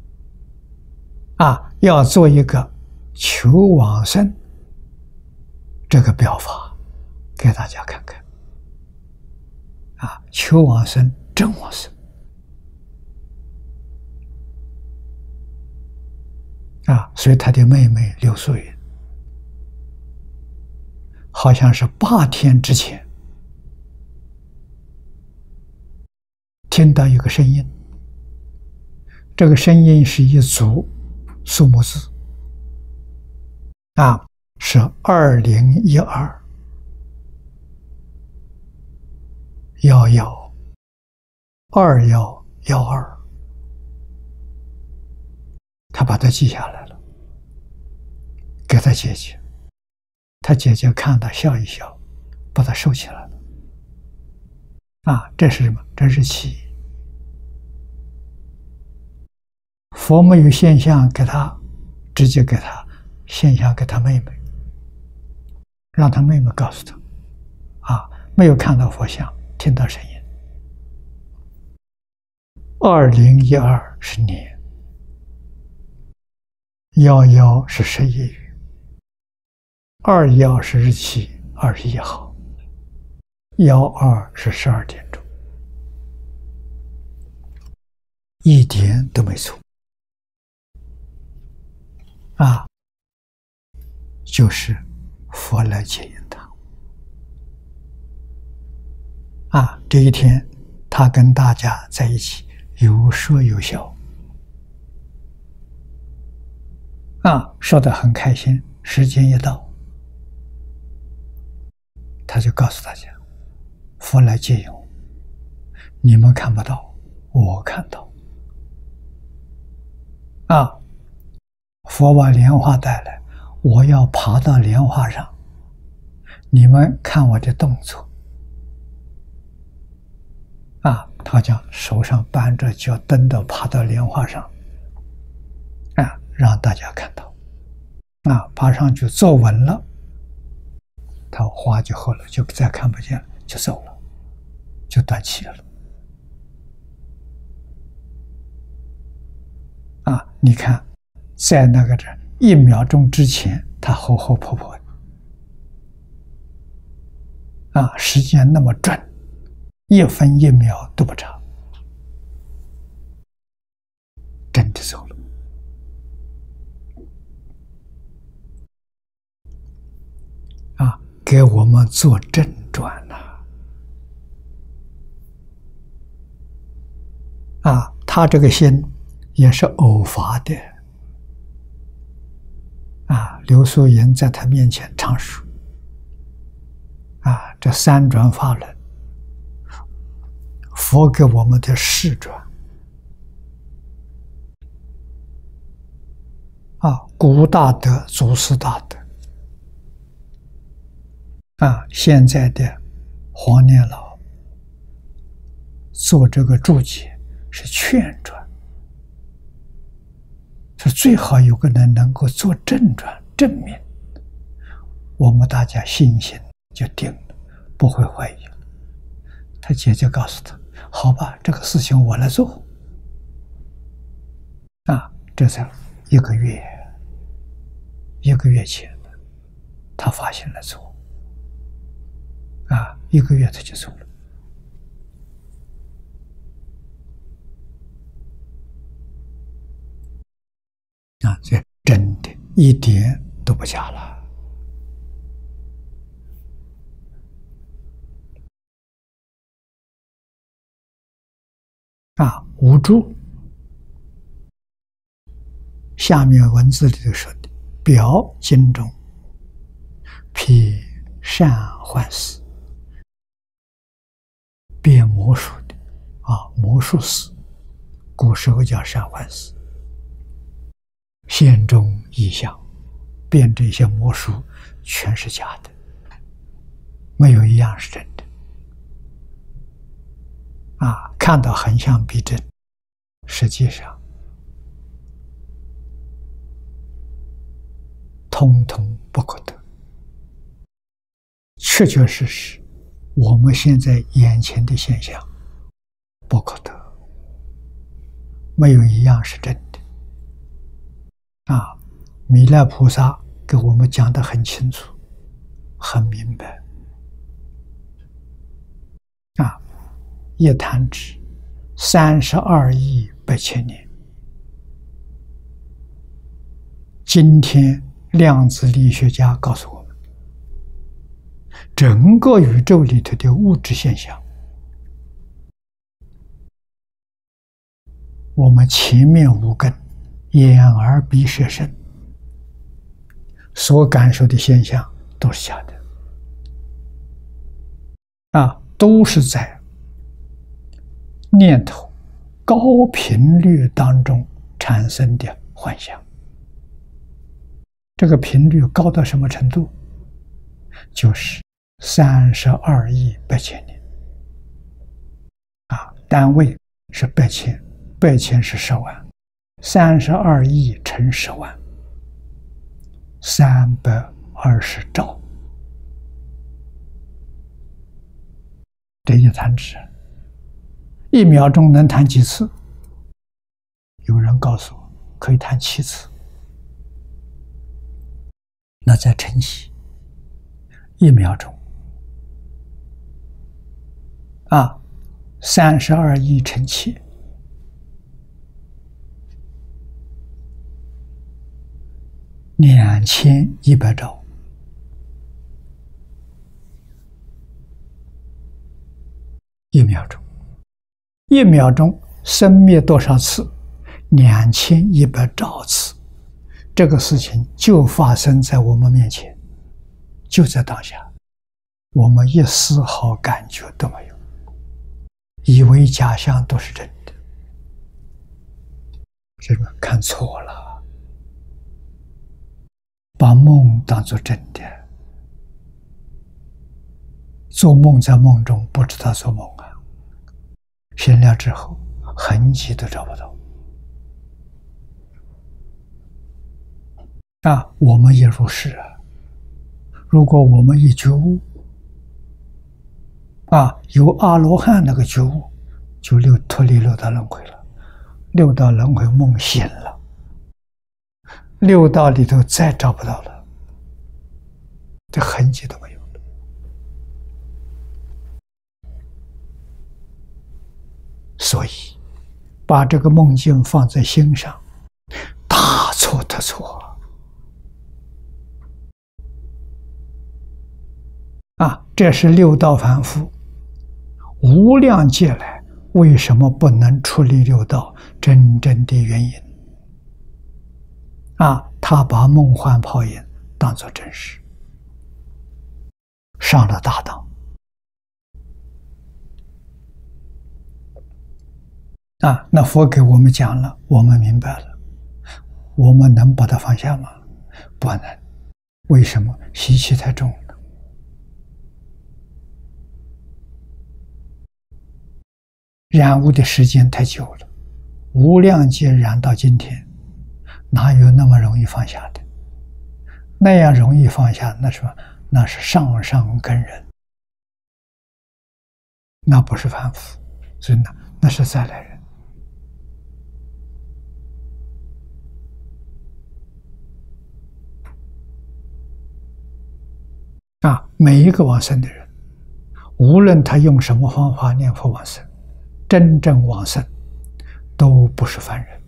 啊，要做一个求往生这个表法给大家看看啊，求往生真往生啊，所以他的妹妹刘素云好像是八天之前听到一个声音，这个声音是一组数目字啊，是二零一二幺幺二幺幺二，他把它记下来了，给他姐姐，他姐姐看他笑一笑，把他收起来了。啊，这是什么？这是气。佛没有现象给他，直接给他现象给他妹妹，让他妹妹告诉他。啊，没有看到佛像，听到声音。二零一二是年，幺幺是十一月，二幺是日期二十一号，幺二是十二点钟，一点都没错。啊，就是佛来接引他。啊，这一天他跟大家在一起，有说有笑。啊，说得很开心。时间一到，他就告诉大家，佛来接引我，你们看不到，我看到。啊，佛把莲花带来，我要爬到莲花上，你们看我的动作。啊，他讲手上搬着脚蹬的爬到莲花上，啊，让大家看到。啊，爬上去坐稳了，他花就后了，就再看不见了，就走了，就断气了。 啊！你看，在那个这一秒钟之前，他活活泼泼的，啊，时间那么准，一分一秒都不差，真的走了。啊，给我们做正转了。啊，他这个心也是偶发的。啊，刘素云在他面前唱述，啊，这三转法轮，佛给我们的四转，啊，古大德、祖师大德，啊，现在的黄念老做这个注解是劝转，是最好有个人能够做正转正面，我们大家信心就定了，不会怀疑了。他姐姐告诉他：“好吧，这个事情我来做。”啊，这才一个月，一个月前，他发心来做。啊，一个月他就做了。啊，这真的一点都不假了。啊，无助。下面文字里头说的：“表经中，辟善幻思，变魔术的啊，魔术师，古时候叫善幻思。现中异象，变这些魔术全是假的，没有一样是真的。啊，看到很像逼真，实际上通通不可得。确确实实，我们现在眼前的现象不可得，没有一样是真的。啊，弥勒菩萨给我们讲得很清楚，很明白。啊，一弹指三十二亿八千年。今天量子力学家告诉我们，整个宇宙里头的物质现象，我们前面五根眼耳鼻舌身所感受的现象都是假的，啊，都是在念头高频率当中产生的幻象。这个频率高到什么程度？就是三十二亿八千年，啊，单位是八千，八千是十万，三十二亿乘十万，三百二十兆。这一弹指，一秒钟能弹几次？有人告诉我，可以弹七次。那再乘以一秒钟，啊，三十二亿乘七，两千一百兆。一秒钟，一秒钟生灭多少次？两千一百兆次。这个事情就发生在我们面前，就在当下，我们一丝毫感觉都没有，以为假象都是真的，这个看错了，把梦当作真的，做梦在梦中不知道做梦啊，醒了之后痕迹都找不到。啊，我们也如是啊。如果我们一觉悟，啊，有阿罗汉那个觉悟，就六脱离六道轮回了，六道轮回梦醒了， 六道里头再找不到了，这痕迹都没有了。所以把这个梦境放在心上，大错特错啊！这是六道凡夫无量劫来为什么不能出离六道真正的原因啊！他把梦幻泡影当作真实，上了大当啊！那佛给我们讲了，我们明白了，我们能把它放下吗？不能。为什么？习气太重了。染污的时间太久了，无量劫染到今天，哪有那么容易放下的？那样容易放下，那什么？那是上上根人，那不是凡夫，所以那那是再来人。啊，每一个往生的人，无论他用什么方法念佛往生，真正往生都不是凡人。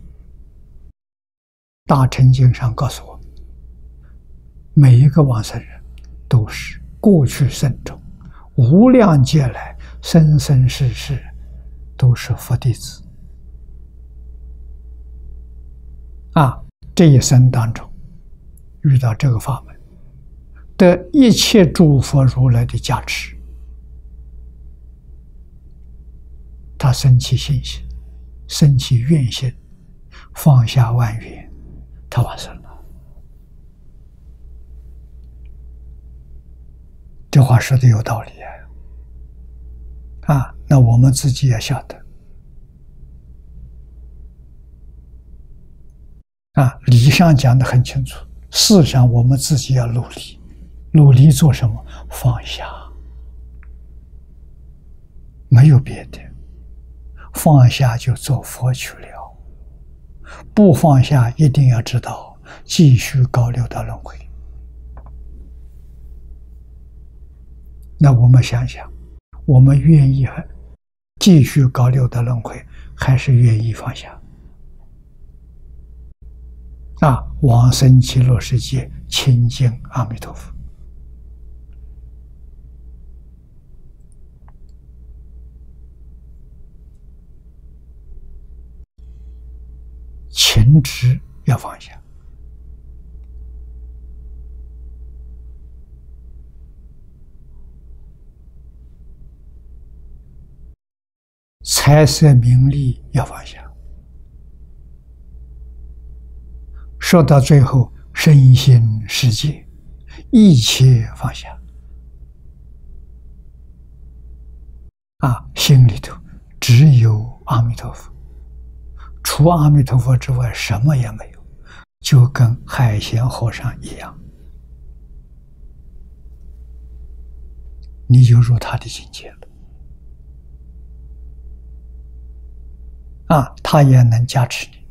大乘经上告诉我，每一个往生人都是过去生中无量劫来生生世世都是佛弟子啊！这一生当中遇到这个法门，得一切诸佛如来的加持，他生起信心，生起愿心，放下万缘，他往生了。这话说的有道理啊！啊，那我们自己也晓得啊，理上讲得很清楚，事上我们自己要努力，努力做什么？放下，没有别的。放下就做佛去了，不放下一定要知道继续搞六道轮回。那我们想想，我们愿意继续搞六道轮回，还是愿意放下？啊，往生极乐世界，亲近阿弥陀佛。情执要放下，财色名利要放下，说到最后，身心世界一切放下啊，心里头只有阿弥陀佛。除阿弥陀佛之外，什么也没有，就跟海贤和尚一样，你就入他的境界了。啊，他也能加持你。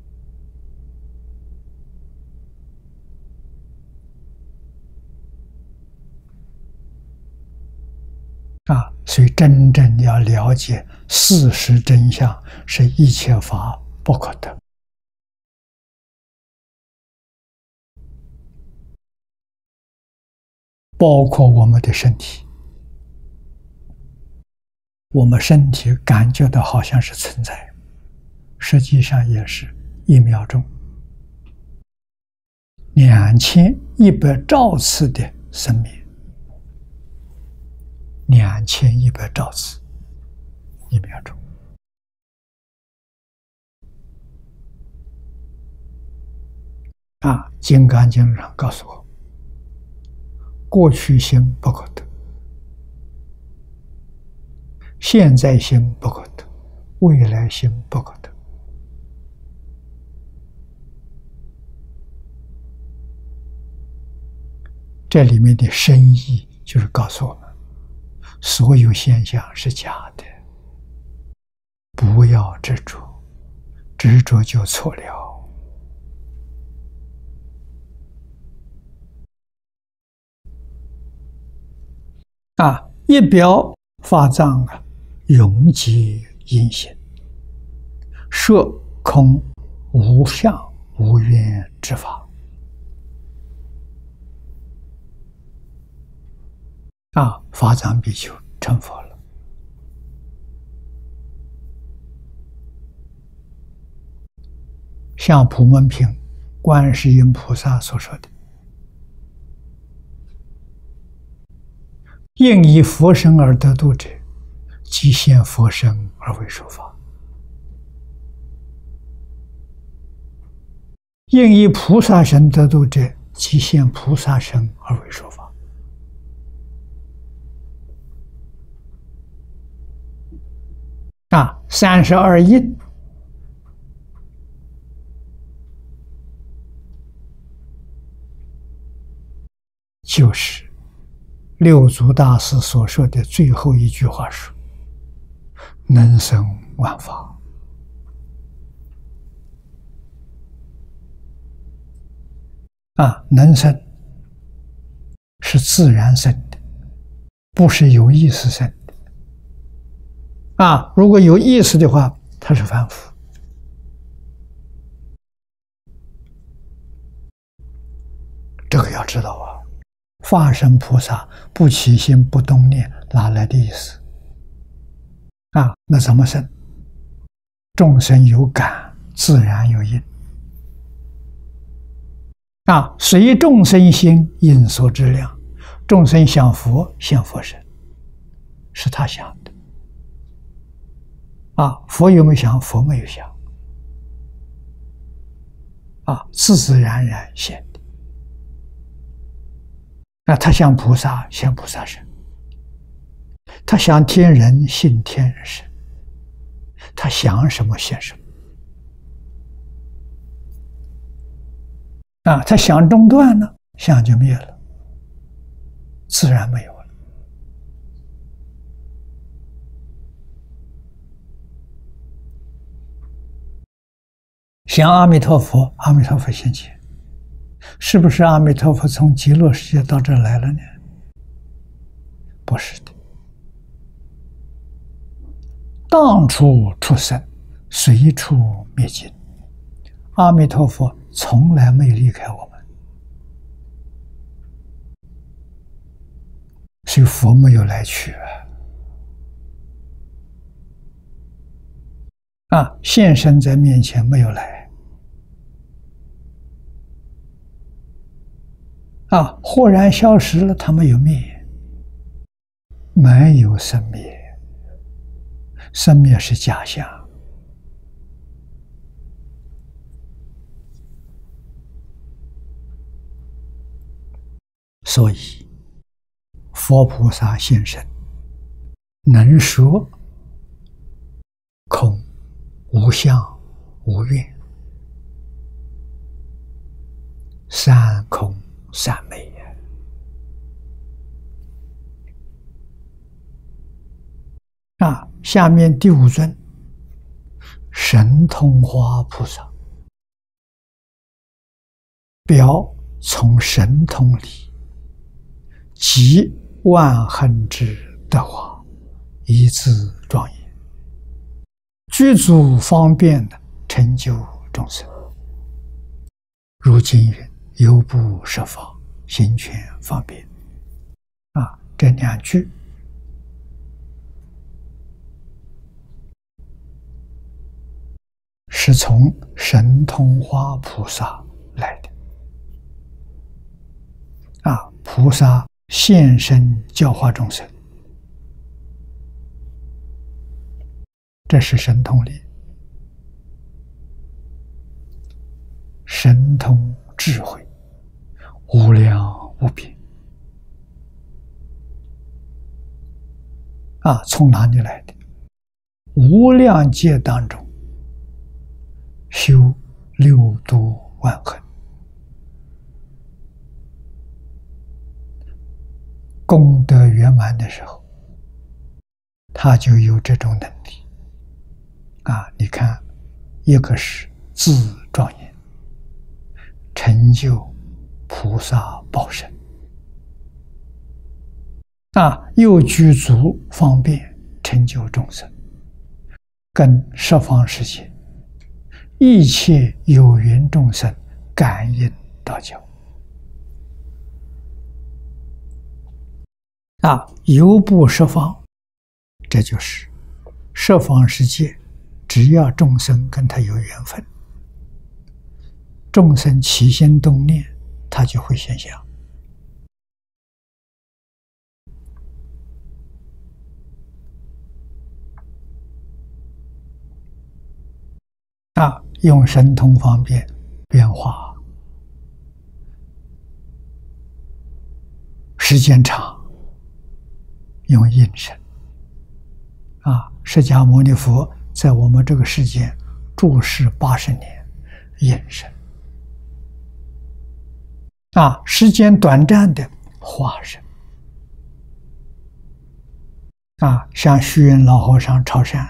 啊，所以真正要了解事实真相，是一切法不可得。包括我们的身体，我们身体感觉到好像是存在，实际上也是一秒钟两千一百兆次的生命。两千一百兆次，一秒钟。啊，《金刚经》上告诉我，过去心不可得，现在心不可得，未来心不可得。这里面的深意就是告诉我们，所有现象是假的，不要执着，执着就错了。 啊，一表法藏啊，永结因行，摄空无相无愿之法。啊，法藏比丘成佛了。像普门品观世音菩萨所说的：“应以佛身而得度者，即现佛身而为说法；应以菩萨身得度者，即现菩萨身而为说法。”啊，三十二应就是六祖大师所说的最后一句话说：“能生万法。”啊，能生是自然生的，不是有意识生的。啊，如果有意识的话，它是凡夫。这个要知道啊，化身菩萨不起心不动念，哪来的意思？啊，那怎么生？众生有感，自然有因。啊，随众生心，因所知量。众生想佛，现佛身，是他想的。啊，佛有没有想？佛没有想。啊，自自然然现的。啊，他想菩萨，现菩萨身；他想天人，现天人身。他想什么，现什么。啊，他想中断呢，想就灭了，自然没有了。想阿弥陀佛，阿弥陀佛现前，是不是阿弥陀佛从极乐世界到这来了呢？不是的，当处出生，随处灭尽。阿弥陀佛从来没有离开我们，所以佛没有来去啊！啊，现身在面前没有来。啊，忽然消失了，它没有灭，没有生灭，生灭是假象。所以，佛菩萨现身，能说空无相无愿，三空三昧啊！下面第五尊，神通花菩萨，表从神通里集万恒之德华，以自庄严，具足方便的成就众生。如今云：犹不设法，行权方便。啊，这两句是从神通花菩萨来的。啊，菩萨现身教化众生，这是神通力，神通智慧无量无边。啊，从哪里来的？无量劫当中修六度万恒，功德圆满的时候，他就有这种能力。啊，你看，一个是自庄严，成就菩萨报身。 啊，又具足方便，成就众生，跟十方世界一切有缘众生感应道交。啊，游步十方，这就是十方世界，只要众生跟他有缘分，众生起心动念，他就会现象。啊，用神通方便变化，时间长，用应身。啊，释迦牟尼佛在我们这个世界住世八十年，应身。啊，时间短暂的化身。啊，像虚云老和尚朝山，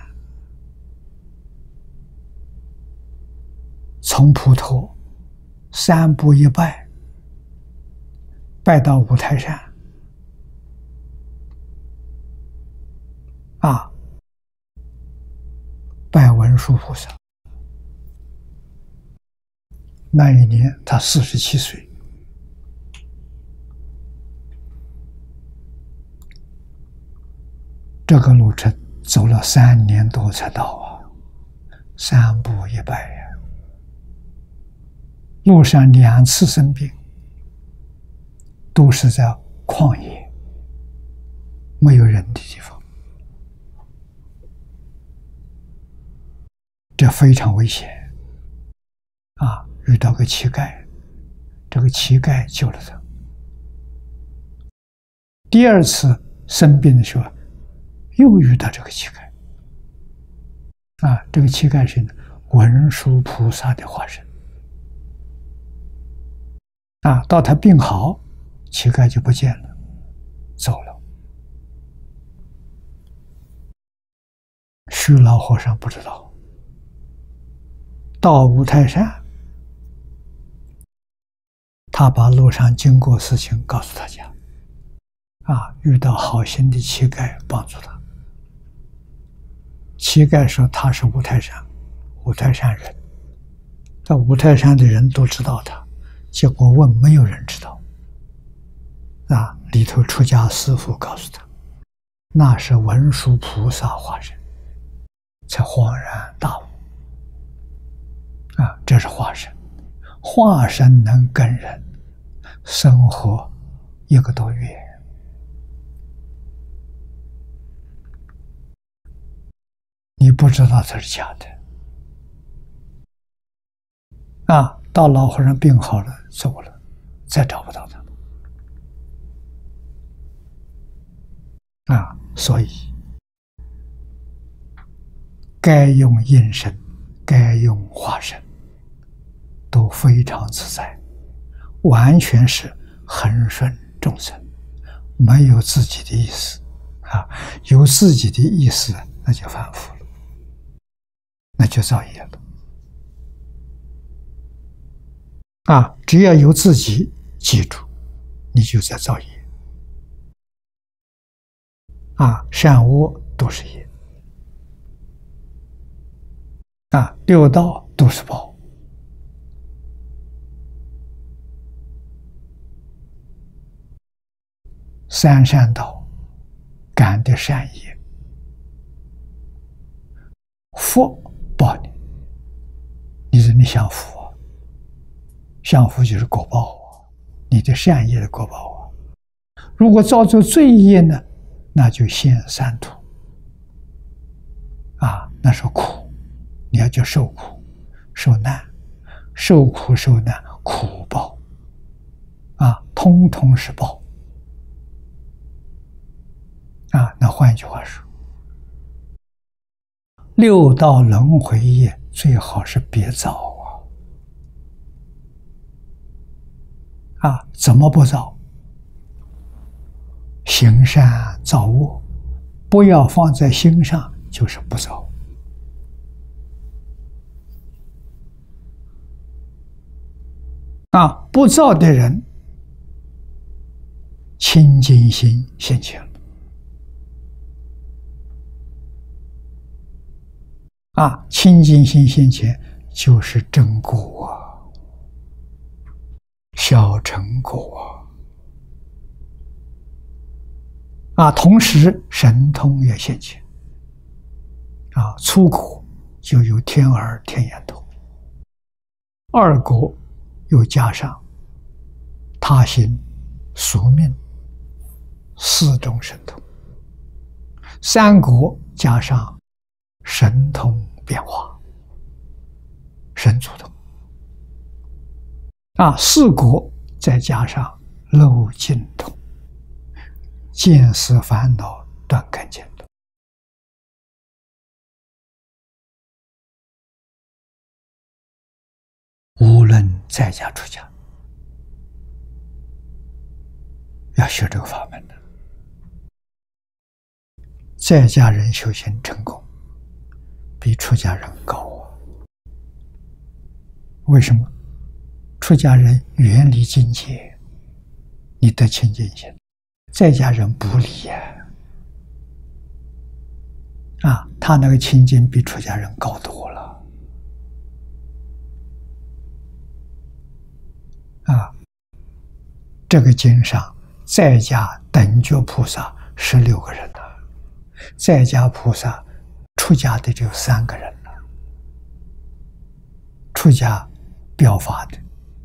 从普陀三步一拜，拜到五台山。啊，拜文殊菩萨。那一年他四十七岁。这个路程走了三年多才到啊，三步一拜呀。路上两次生病，都是在旷野，没有人的地方，这非常危险啊！遇到个乞丐，这个乞丐救了他。第二次生病的时候，又遇到这个乞丐，啊，这个乞丐是文殊菩萨的化身，啊，到他病好，乞丐就不见了，走了。虚老和尚不知道，到五台山，他把路上经过事情告诉大家，啊，遇到好心的乞丐帮助他。乞丐说他是五台山五台山人，在五台山的人都知道他，结果问没有人知道。啊，里头出家师父告诉他，那是文殊菩萨化身，才恍然大悟。啊，这是化身，化身能跟人生活一个多月。你不知道这是假的。啊，到老和尚病好了，走了，再找不到他。啊，所以该用应身，该用化身，都非常自在，完全是恒顺众生，没有自己的意思。啊，有自己的意思，那就反复了，那就造业了。啊，只要有自己，记住，你就在造业。啊，善恶都是业。啊，六道都是报。三善道感的善业，福报你，你说你享福啊，享福就是果报啊，你的善业的果报啊。如果造作罪业呢，那就现三途啊，那是苦，你要就受苦受难，受苦受难苦报啊，通通是报啊。那换一句话说，六道轮回业最好是别造啊！啊，怎么不造？行善造恶，不要放在心上，就是不造。啊，不造的人，清净心现前了。 啊，清净心现前就是真果啊，小乘果啊，啊，同时神通也现前啊，初果就有天耳、天眼通，二果又加上他心、宿命四种神通，三果加上神通变化，神足通啊，四果再加上漏尽通，见思烦恼断根见通。无论在家出家，要学这个法门的。在家人修行成功比出家人高啊！为什么？出家人远离境界，你得清净心；在家人不离呀，啊，他那个清净比出家人高多了啊！这个经上，在家等觉菩萨十六个人呢，在家菩萨出家的只有三个人了，出家表法的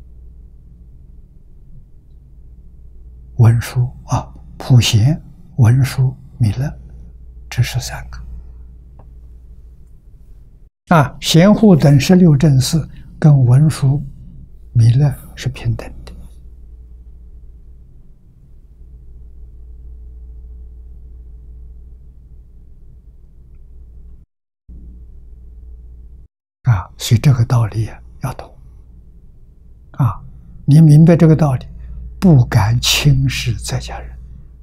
文殊啊、普贤、文殊、弥勒，这是三个啊。贤护等十六正士跟文殊、弥勒是平等的啊，所以这个道理要懂啊。你明白这个道理，不敢轻视在家人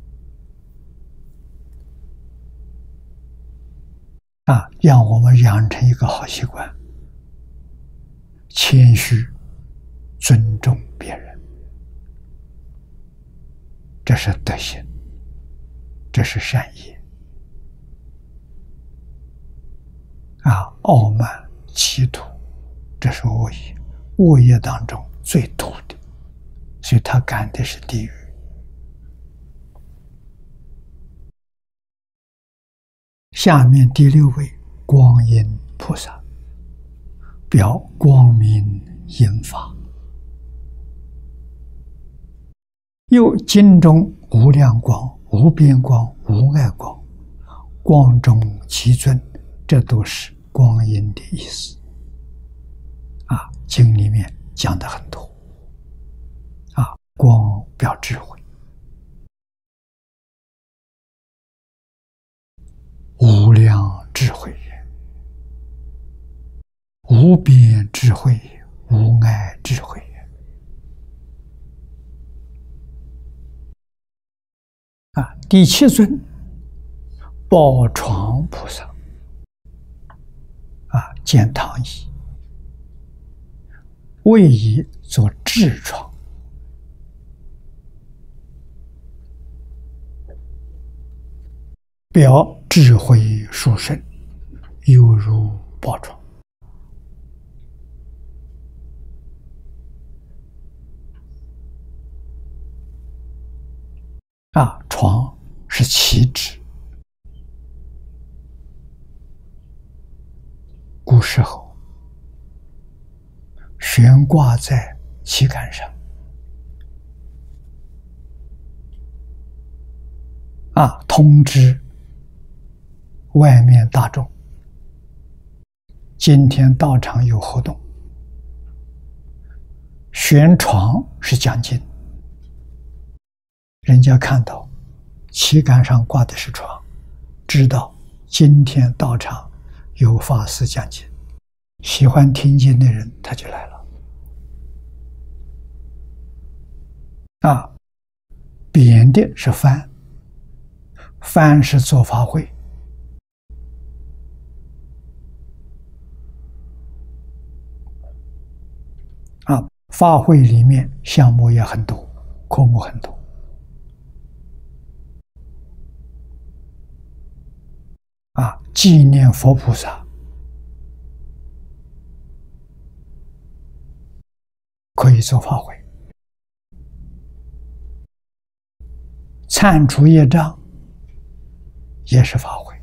啊，让我们养成一个好习惯，谦虚、尊重别人，这是德行，这是善业啊。傲慢、企图，这是恶业，恶业当中最毒的，所以他感的是地狱。下面第六位光音菩萨，表光明音法，又经中无量光、无边光、无碍光，光中极尊，这都是光阴的意思啊。经里面讲的很多啊，光表智慧，无量智慧也，无边智慧也，无碍智慧也啊。第七尊宝床菩萨啊，见躺椅，位移做痔疮，表智慧殊胜，犹如宝床啊。床是旗帜，古时候悬挂在旗杆上啊，通知外面大众，今天道场有活动。悬床是讲经，人家看到旗杆上挂的是床，知道今天道场有法师讲经，喜欢听经的人他就来了啊。扁的是幡，幡是做法会啊，法会里面项目也很多，科目很多啊。纪念佛菩萨可以做法会。铲除业障也是法会。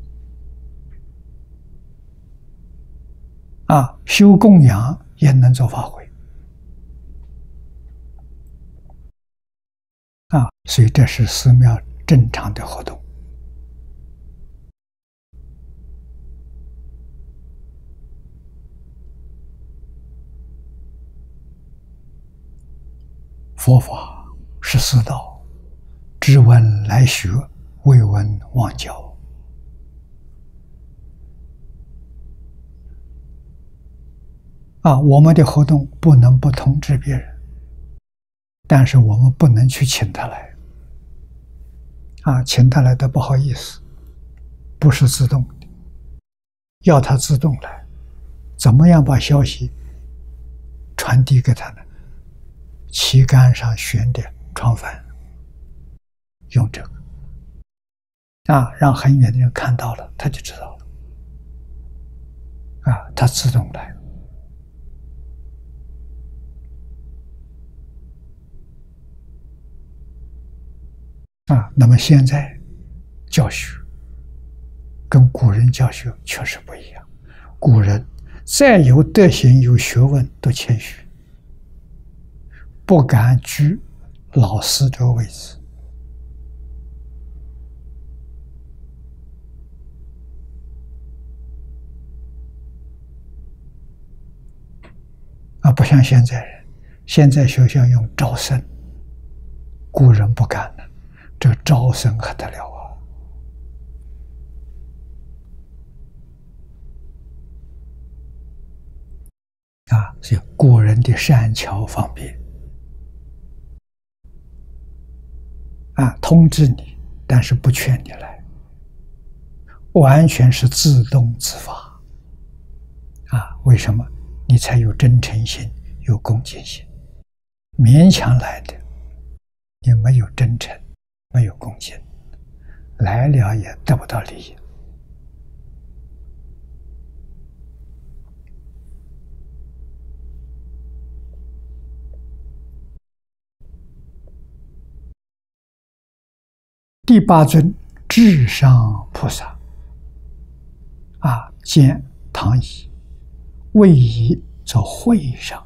啊，修供养也能做法会。啊，所以这是寺庙正常的活动。佛法是四道，知闻来学，未闻忘教。啊，我们的活动不能不通知别人，但是我们不能去请他来。啊，请他来的不好意思，不是自动的，要他自动来，怎么样把消息传递给他呢？旗杆上悬的窗幡，用这个啊，让很远的人看到了，他就知道了。啊，他自动来。啊，那么现在教学跟古人教学确实不一样。古人再有德行、有学问，都谦虚，不敢居老师这个位置。啊，不像现在人，现在学校用招生，古人不敢的。这招生可得了啊！啊，是古人的善巧方便啊，通知你，但是不劝你来，完全是自动自发啊！为什么？你才有真诚心，有恭敬心。勉强来的，你没有真诚，没有恭敬，来了也得不到利益。第八尊至上菩萨啊，见唐仪，位仪在会上，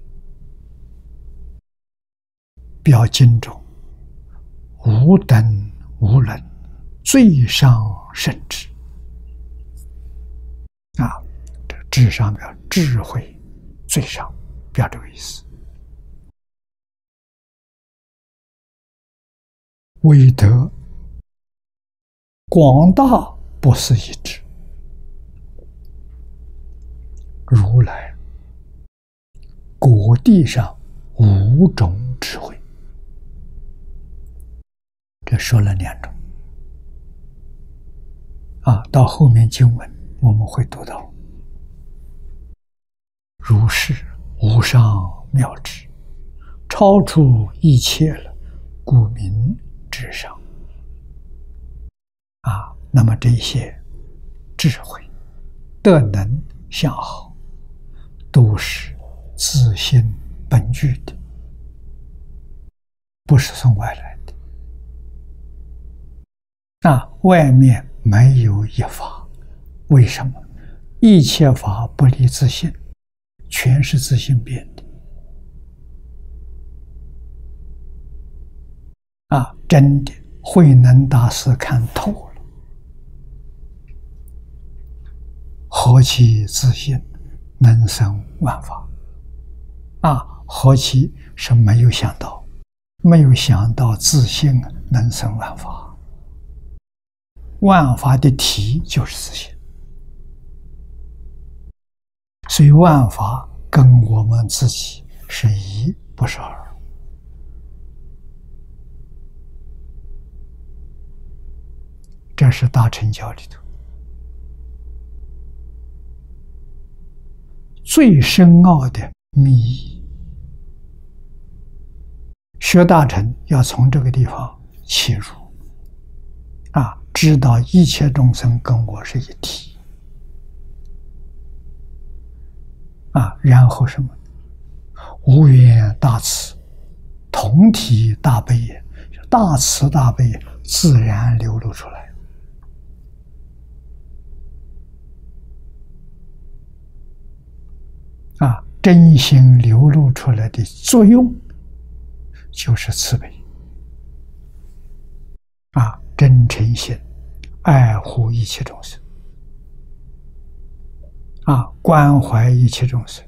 表经中无等无人，最上圣智啊，这智上表智慧，最上表这个意思。威德广大不思议智，如来果地上五种智慧。这说了两种啊，到后面经文我们会读到，如是无上妙智，超出一切了，故名至上。啊，那么这些智慧、德能、相好，都是自性本具的，不是从外来的。啊，外面没有一法，为什么？一切法不离自性，全是自性变的。啊，真的，慧能大师看透了。何其自性，能生万法！啊，何其是没有想到，没有想到自性能生万法。万法的体就是自性，所以万法跟我们自己是一，不是二。这是大乘教里头最深奥的秘义。学大乘要从这个地方切入啊，知道一切众生跟我是一体啊，然后什么？ 无缘大慈，同体大悲也，大慈大悲自然流露出来。啊，真心流露出来的作用就是慈悲。啊，真诚心爱护一切众生，啊，关怀一切众生，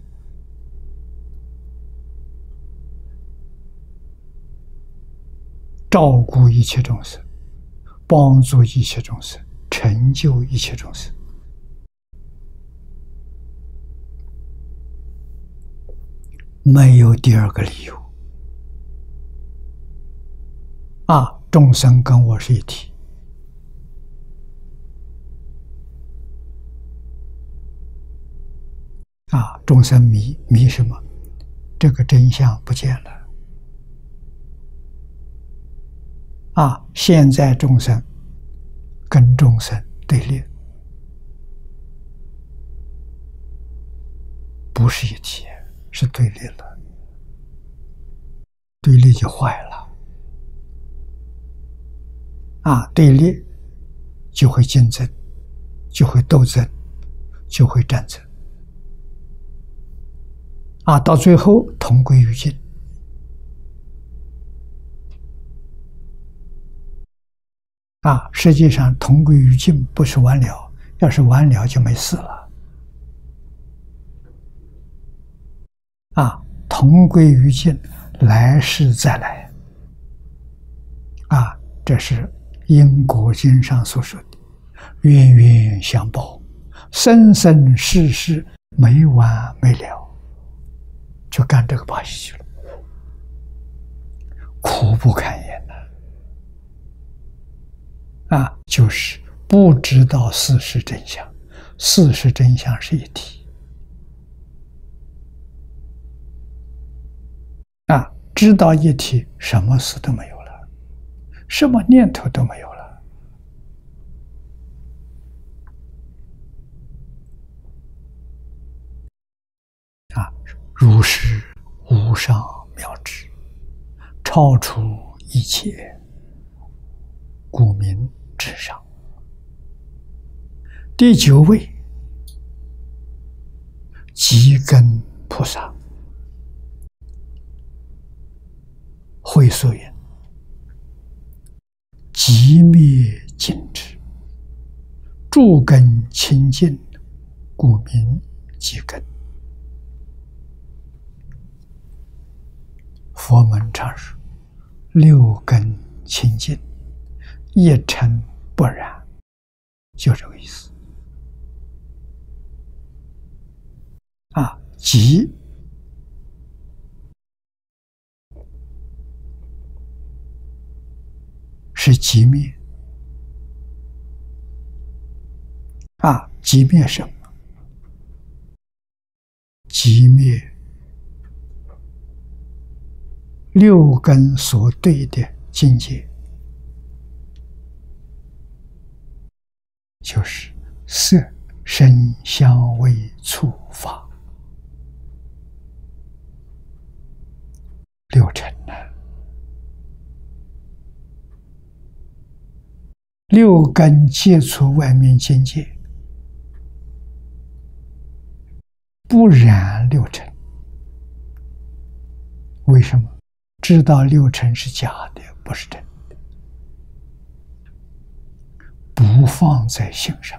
照顾一切众生，帮助一切众生，成就一切众生。没有第二个理由。啊，众生跟我是一体。啊，众生迷迷什么？这个真相不见了。啊，现在众生跟众生对立，不是一体，是对立了。对立就坏了。啊，对立就会竞争，就会斗争，就会战争。啊，到最后同归于尽。啊，实际上同归于尽不是完了，要是完了就没事了。啊，同归于尽，来世再来。啊，这是因果经上所说的，冤冤相报，生生世世没完没了，就干这个把戏去了，苦不堪言呐！啊，就是不知道事实真相，事实真相是一体。啊，知道一体，什么事都没有了，什么念头都没有了。啊，如是无上妙智，超出一切，故名至上。第九位，极根菩萨。会所云：极灭尽智，诸根清净，故名极根。佛门常说六根清净，一尘不染，就这个意思。啊，极是极灭。啊，极灭什么？极灭六根所对的境界，就是色、声、香、味、触、法六尘呢。六根接触外面境界，不染六尘。为什么？知道六尘是假的，不是真的，不放在心上，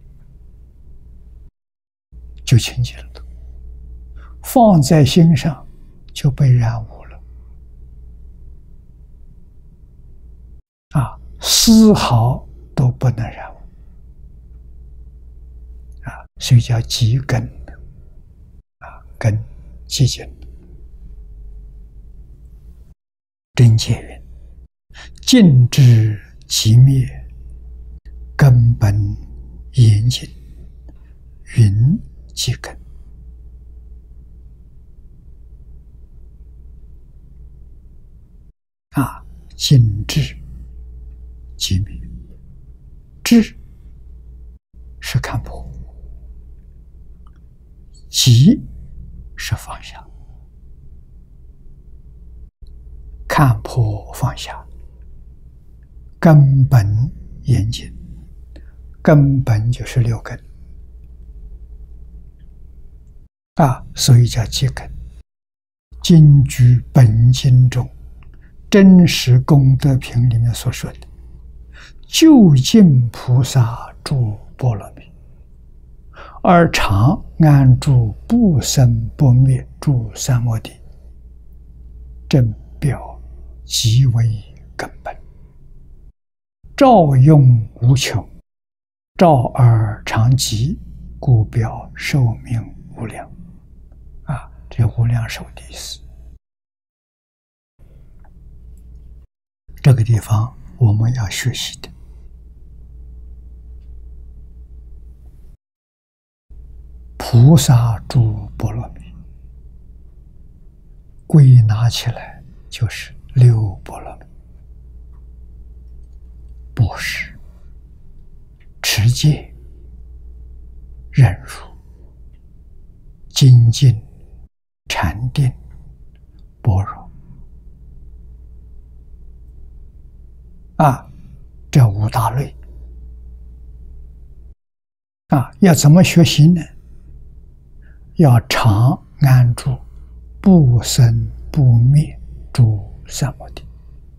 就清净了；放在心上，就被染污了。啊，丝毫都不能染污。啊，所以叫极根。啊，根极净。真解云：尽知极灭，根本严谨，云即根。啊，尽知极灭，知是看破，极是放下。 看破放下，根本严谨。根本就是六根啊，所以叫结根。经居本经中真实功德品里面所说的究竟菩萨住波罗蜜，而常安住不生不灭住三摩地，正表极为根本，照用无穷，照而常吉，故表寿命无量。啊，这无量寿的意思。这个地方我们要学习的。菩萨住波罗蜜，归纳起来就是六波罗蜜：布施、持戒、忍辱、精进、禅定、般若。啊，这五大类。啊，要怎么学习呢？要常安住不生不灭住三摩地。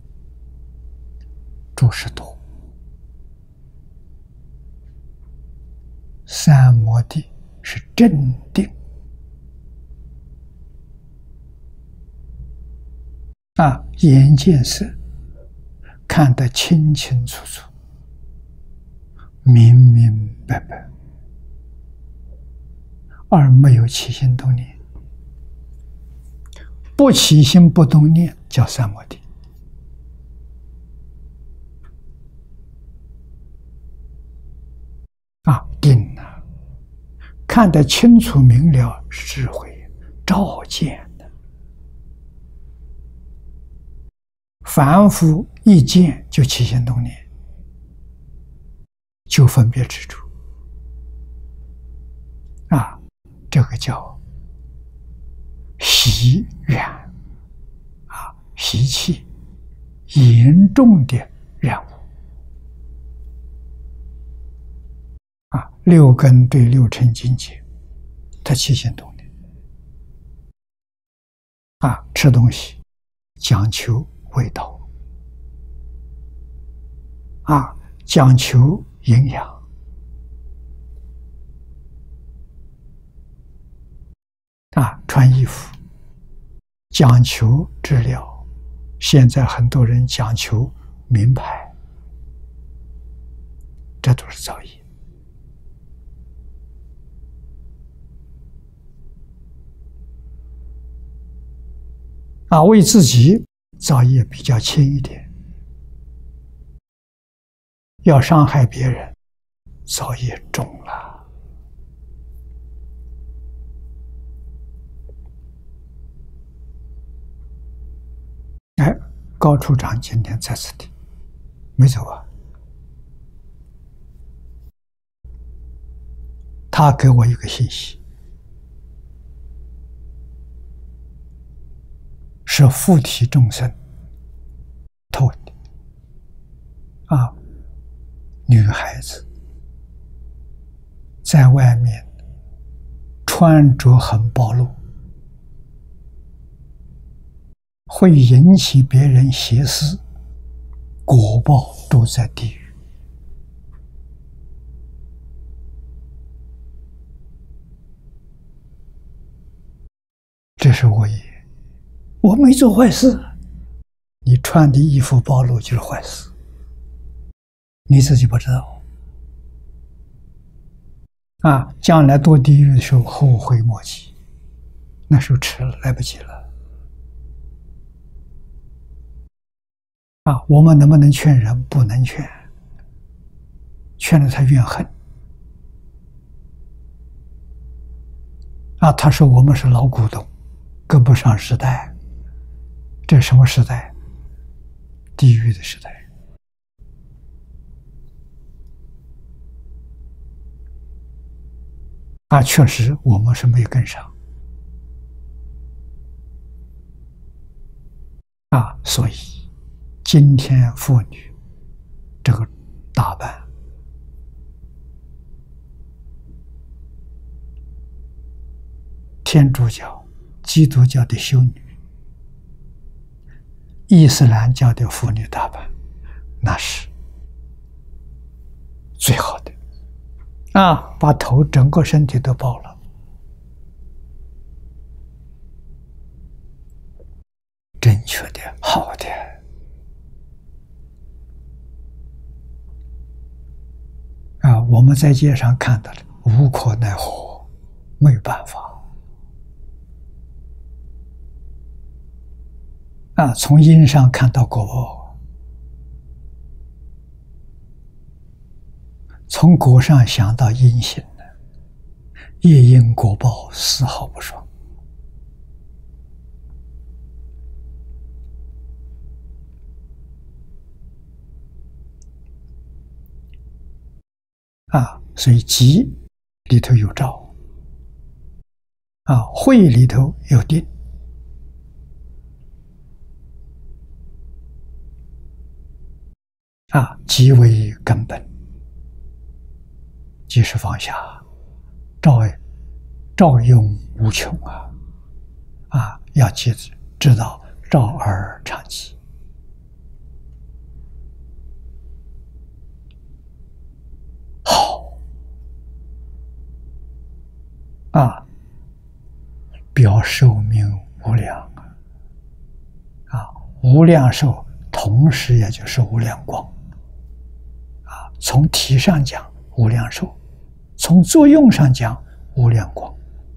住是多，三摩地是正定。啊，眼见色看得清清楚楚，明明白白，而没有起心动念。不起心不动念叫三摩地。啊，定啊，看得清楚明了是智慧，照见的。凡夫一见就起心动念，就分别执着。啊，这个叫习染啊，习气严重的染污。啊，六根对六尘境界，它起心动念。啊，吃东西讲求味道，啊，讲求营养，啊，穿衣服讲求质量。现在很多人讲求名牌，这都是造业。啊，为自己造业比较轻一点，要伤害别人，造业重了。哎，高处长今天在此地，没走啊？他给我一个信息，是附体众生透的。啊，女孩子在外面穿着很暴露，会引起别人邪思，果报都在地狱。这是我也，我没做坏事，你穿的衣服暴露就是坏事，你自己不知道。啊，将来堕地狱的时候后悔莫及，那时候迟了，来不及了。啊，我们能不能劝人？不能劝，劝了他怨恨。啊，他说我们是老古董，跟不上时代。这什么时代？地狱的时代。啊，确实我们是没跟上。 啊，所以今天妇女这个打扮，天主教、基督教的修女、伊斯兰教的妇女打扮，那是最好的啊，把头整个身体都包了，正确的、好的啊！我们在街上看到的，无可奈何，没有办法啊！从因上看到果报，从果上想到因行呢，业因果报丝毫不爽。啊，所以集里头有照，啊，会里头有定，啊，即为根本，即是放下，照照用无穷啊！啊，要记住，知道照而常记。好啊，表寿命无量啊！啊，无量寿同时也就是无量光啊。从体上讲无量寿，从作用上讲无量光。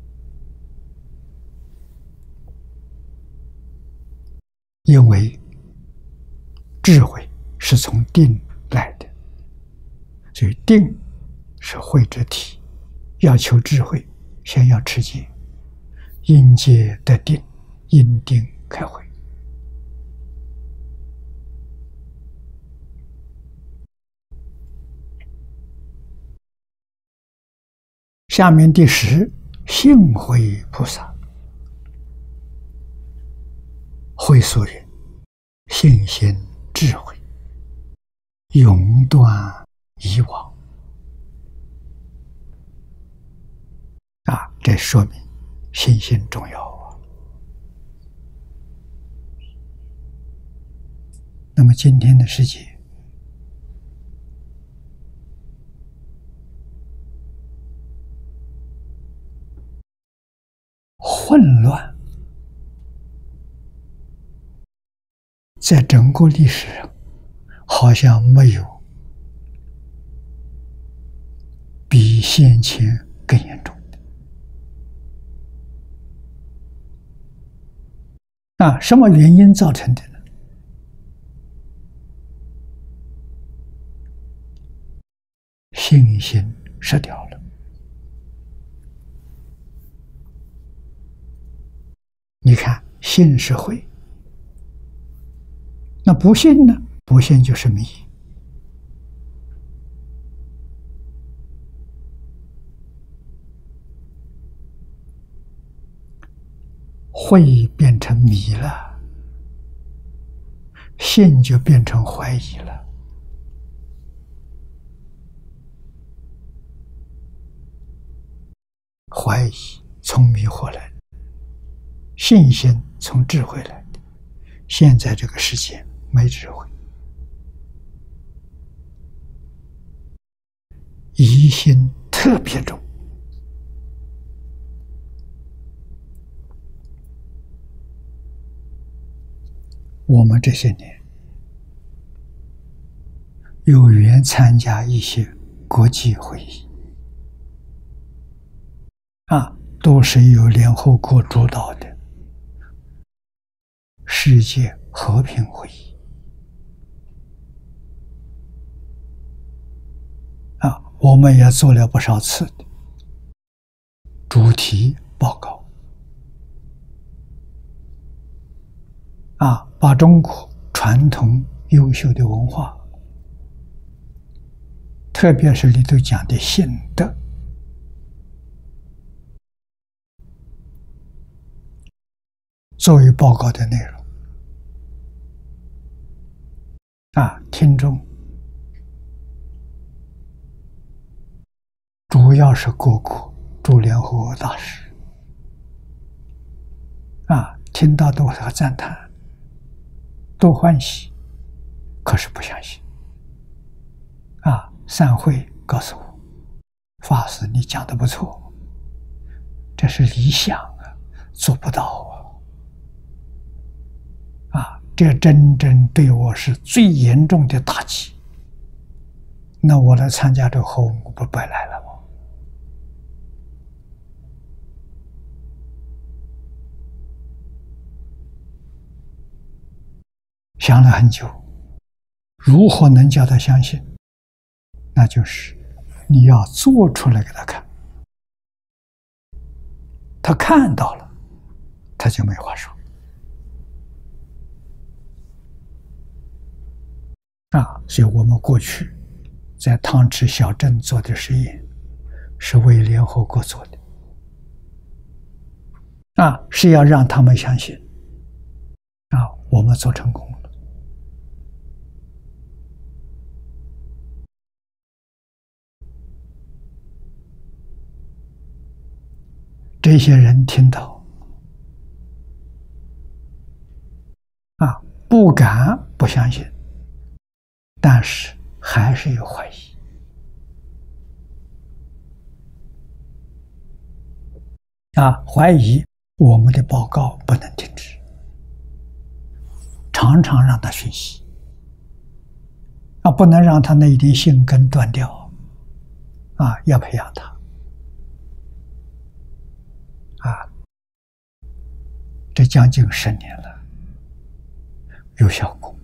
因为智慧是从定来的，所以定是慧之体。要求智慧，先要持戒，因戒得定，因定开慧。下面第十，信慧菩萨。慧所人，信心智慧，永断以往。啊，这说明信心重要啊。那么今天的世界，混乱，在整个历史上好像没有比先前更严重的。啊，什么原因造成的呢？信心失掉了。你看，信是慧，那不信呢？不信就是迷。慧变成迷了，信就变成怀疑了。怀疑从迷惑来的，信心从智慧来的。现在这个世界没智慧，疑心特别重。我们这些年有缘参加一些国际会议，啊，都是由联合国主导的世界和平会议，啊，我们也做了不少次的主题报告，啊，把中国传统优秀的文化，特别是里头讲的信德，作为报告的内容， 啊，听众主要是各国诸联合国大使啊，听到都和赞叹，都欢喜，可是不相信啊。散会告诉我，法师你讲的不错，这是理想啊，做不到啊。啊，这真正对我是最严重的打击。那我来参加这个活动，我不白来了吗？想了很久，如何能叫他相信？那就是你要做出来给他看，他看到了，他就没话说啊。所以我们过去在汤池小镇做的实验，是为联合国做的啊，是要让他们相信啊，我们做成功了。这些人听到啊，不敢不相信，但是还是有怀疑啊，怀疑我们的报告不能停止，常常让他学习啊，不能让他那一点性根断掉啊，要培养他啊。这将近十年了，有效果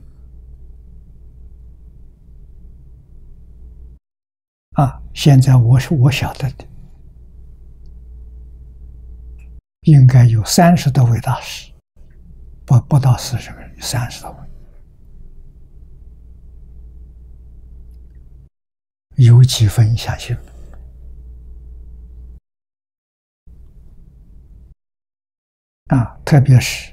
啊。现在我是我晓得的，应该有三十多位大师，不不到四十个人，三十多位，有几分相信了啊。特别是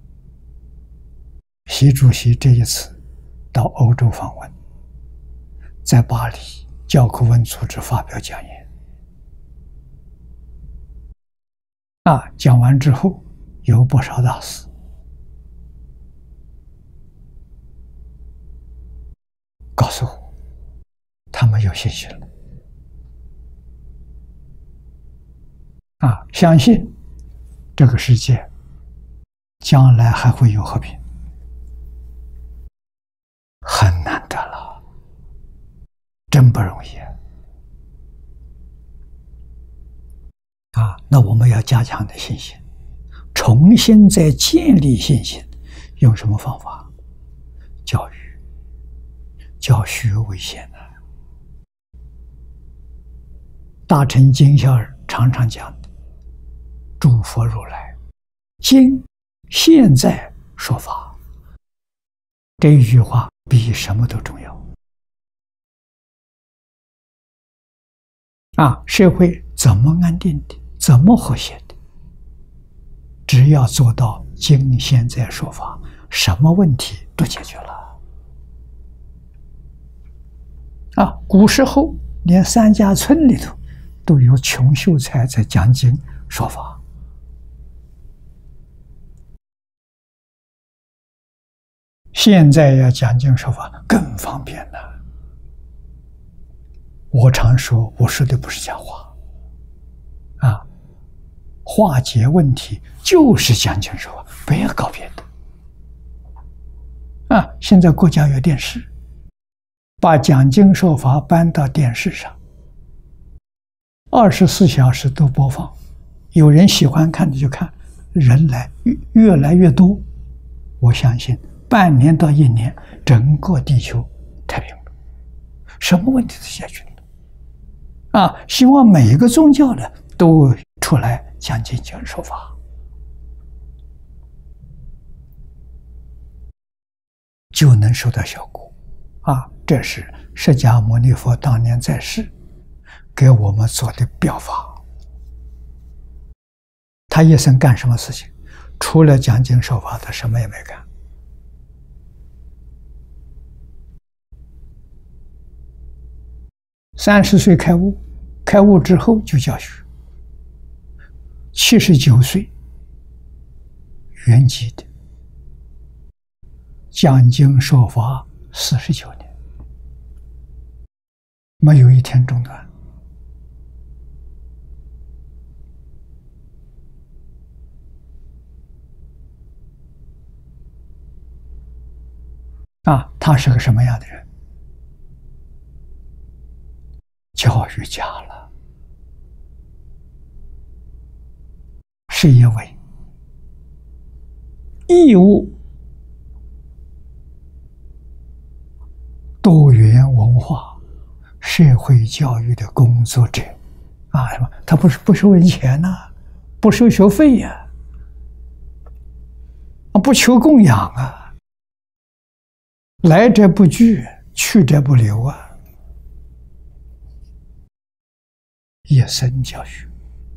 习主席这一次到欧洲访问，在巴黎教科文组织发表讲演啊，讲完之后有不少大师告诉我，他们有信心了啊，相信这个世界将来还会有和平，很难得了，真不容易啊！那我们要加强的信心，重新再建立信心，用什么方法？教育，教学为先啊！大乘经校常常讲的，诸佛如来今现在说法，这一句话比什么都重要啊！社会怎么安定的，怎么和谐的，只要做到今现在说法，什么问题都解决了啊！古时候连三家村里头都有穷秀才在讲经说法，现在要讲经说法更方便了。我常说，我说的不是假话啊，化解问题就是讲经说法，不要搞别的啊。现在国家有电视，把讲经说法搬到电视上，二十四小时都播放，有人喜欢看的就看，人来越越来越多，我相信半年到一年，整个地球太平了，什么问题都解决了啊！希望每一个宗教的都出来讲经讲说法，就能收到效果啊！这是释迦牟尼佛当年在世给我们做的表法。他一生干什么事情？除了讲经说法，他什么也没干三十岁开悟，开悟之后就教学。七十九岁圆寂的，讲经说法四十九年，没有一天中断。啊，他是个什么样的人？教育家了，是一位义务多元文化社会教育的工作者啊！他不是不收人钱呐、啊，不收学费呀、啊，不求供养啊，来者不拒，去者不留啊。一生教育，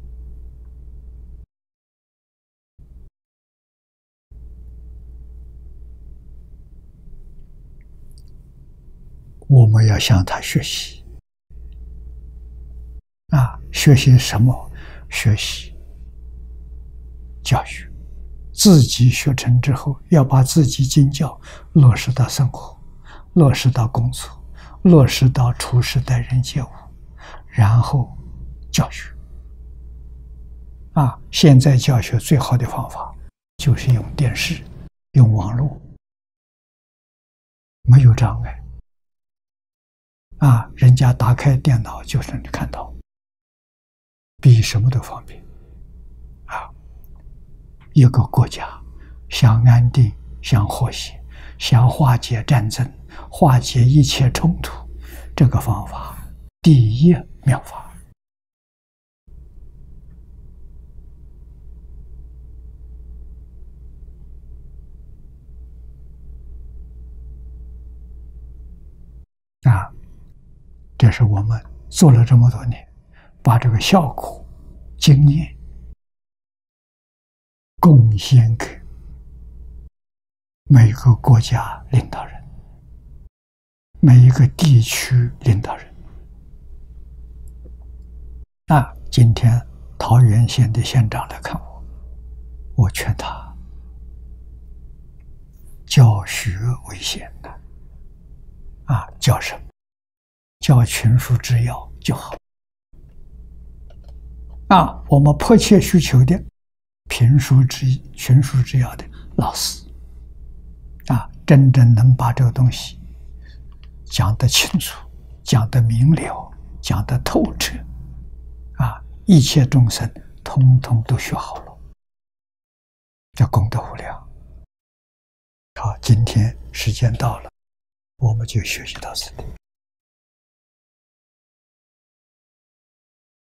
我们要向他学习啊！学习什么？学习教育，自己学成之后，要把自己经教落实到生活，落实到工作，落实到处事待人接物，然后教学。啊，现在教学最好的方法就是用电视、用网络，没有障碍。啊，人家打开电脑就能看到，比什么都方便。啊，一个国家想安定、想和谐、想化解战争、化解一切冲突，这个方法第一妙法。啊，这是我们做了这么多年，把这个效果、经验贡献给每个国家领导人、每一个地区领导人。那今天桃园县的县长来看我，我劝他教学为先的。啊，教什么？教群书治要就好。啊，我们迫切需求的评书之群书治要的老师，啊，真正能把这个东西讲得清楚、讲得明了、讲得透彻，啊，一切众生通通都学好了，叫功德无量。好，今天时间到了，我们就学习到这里。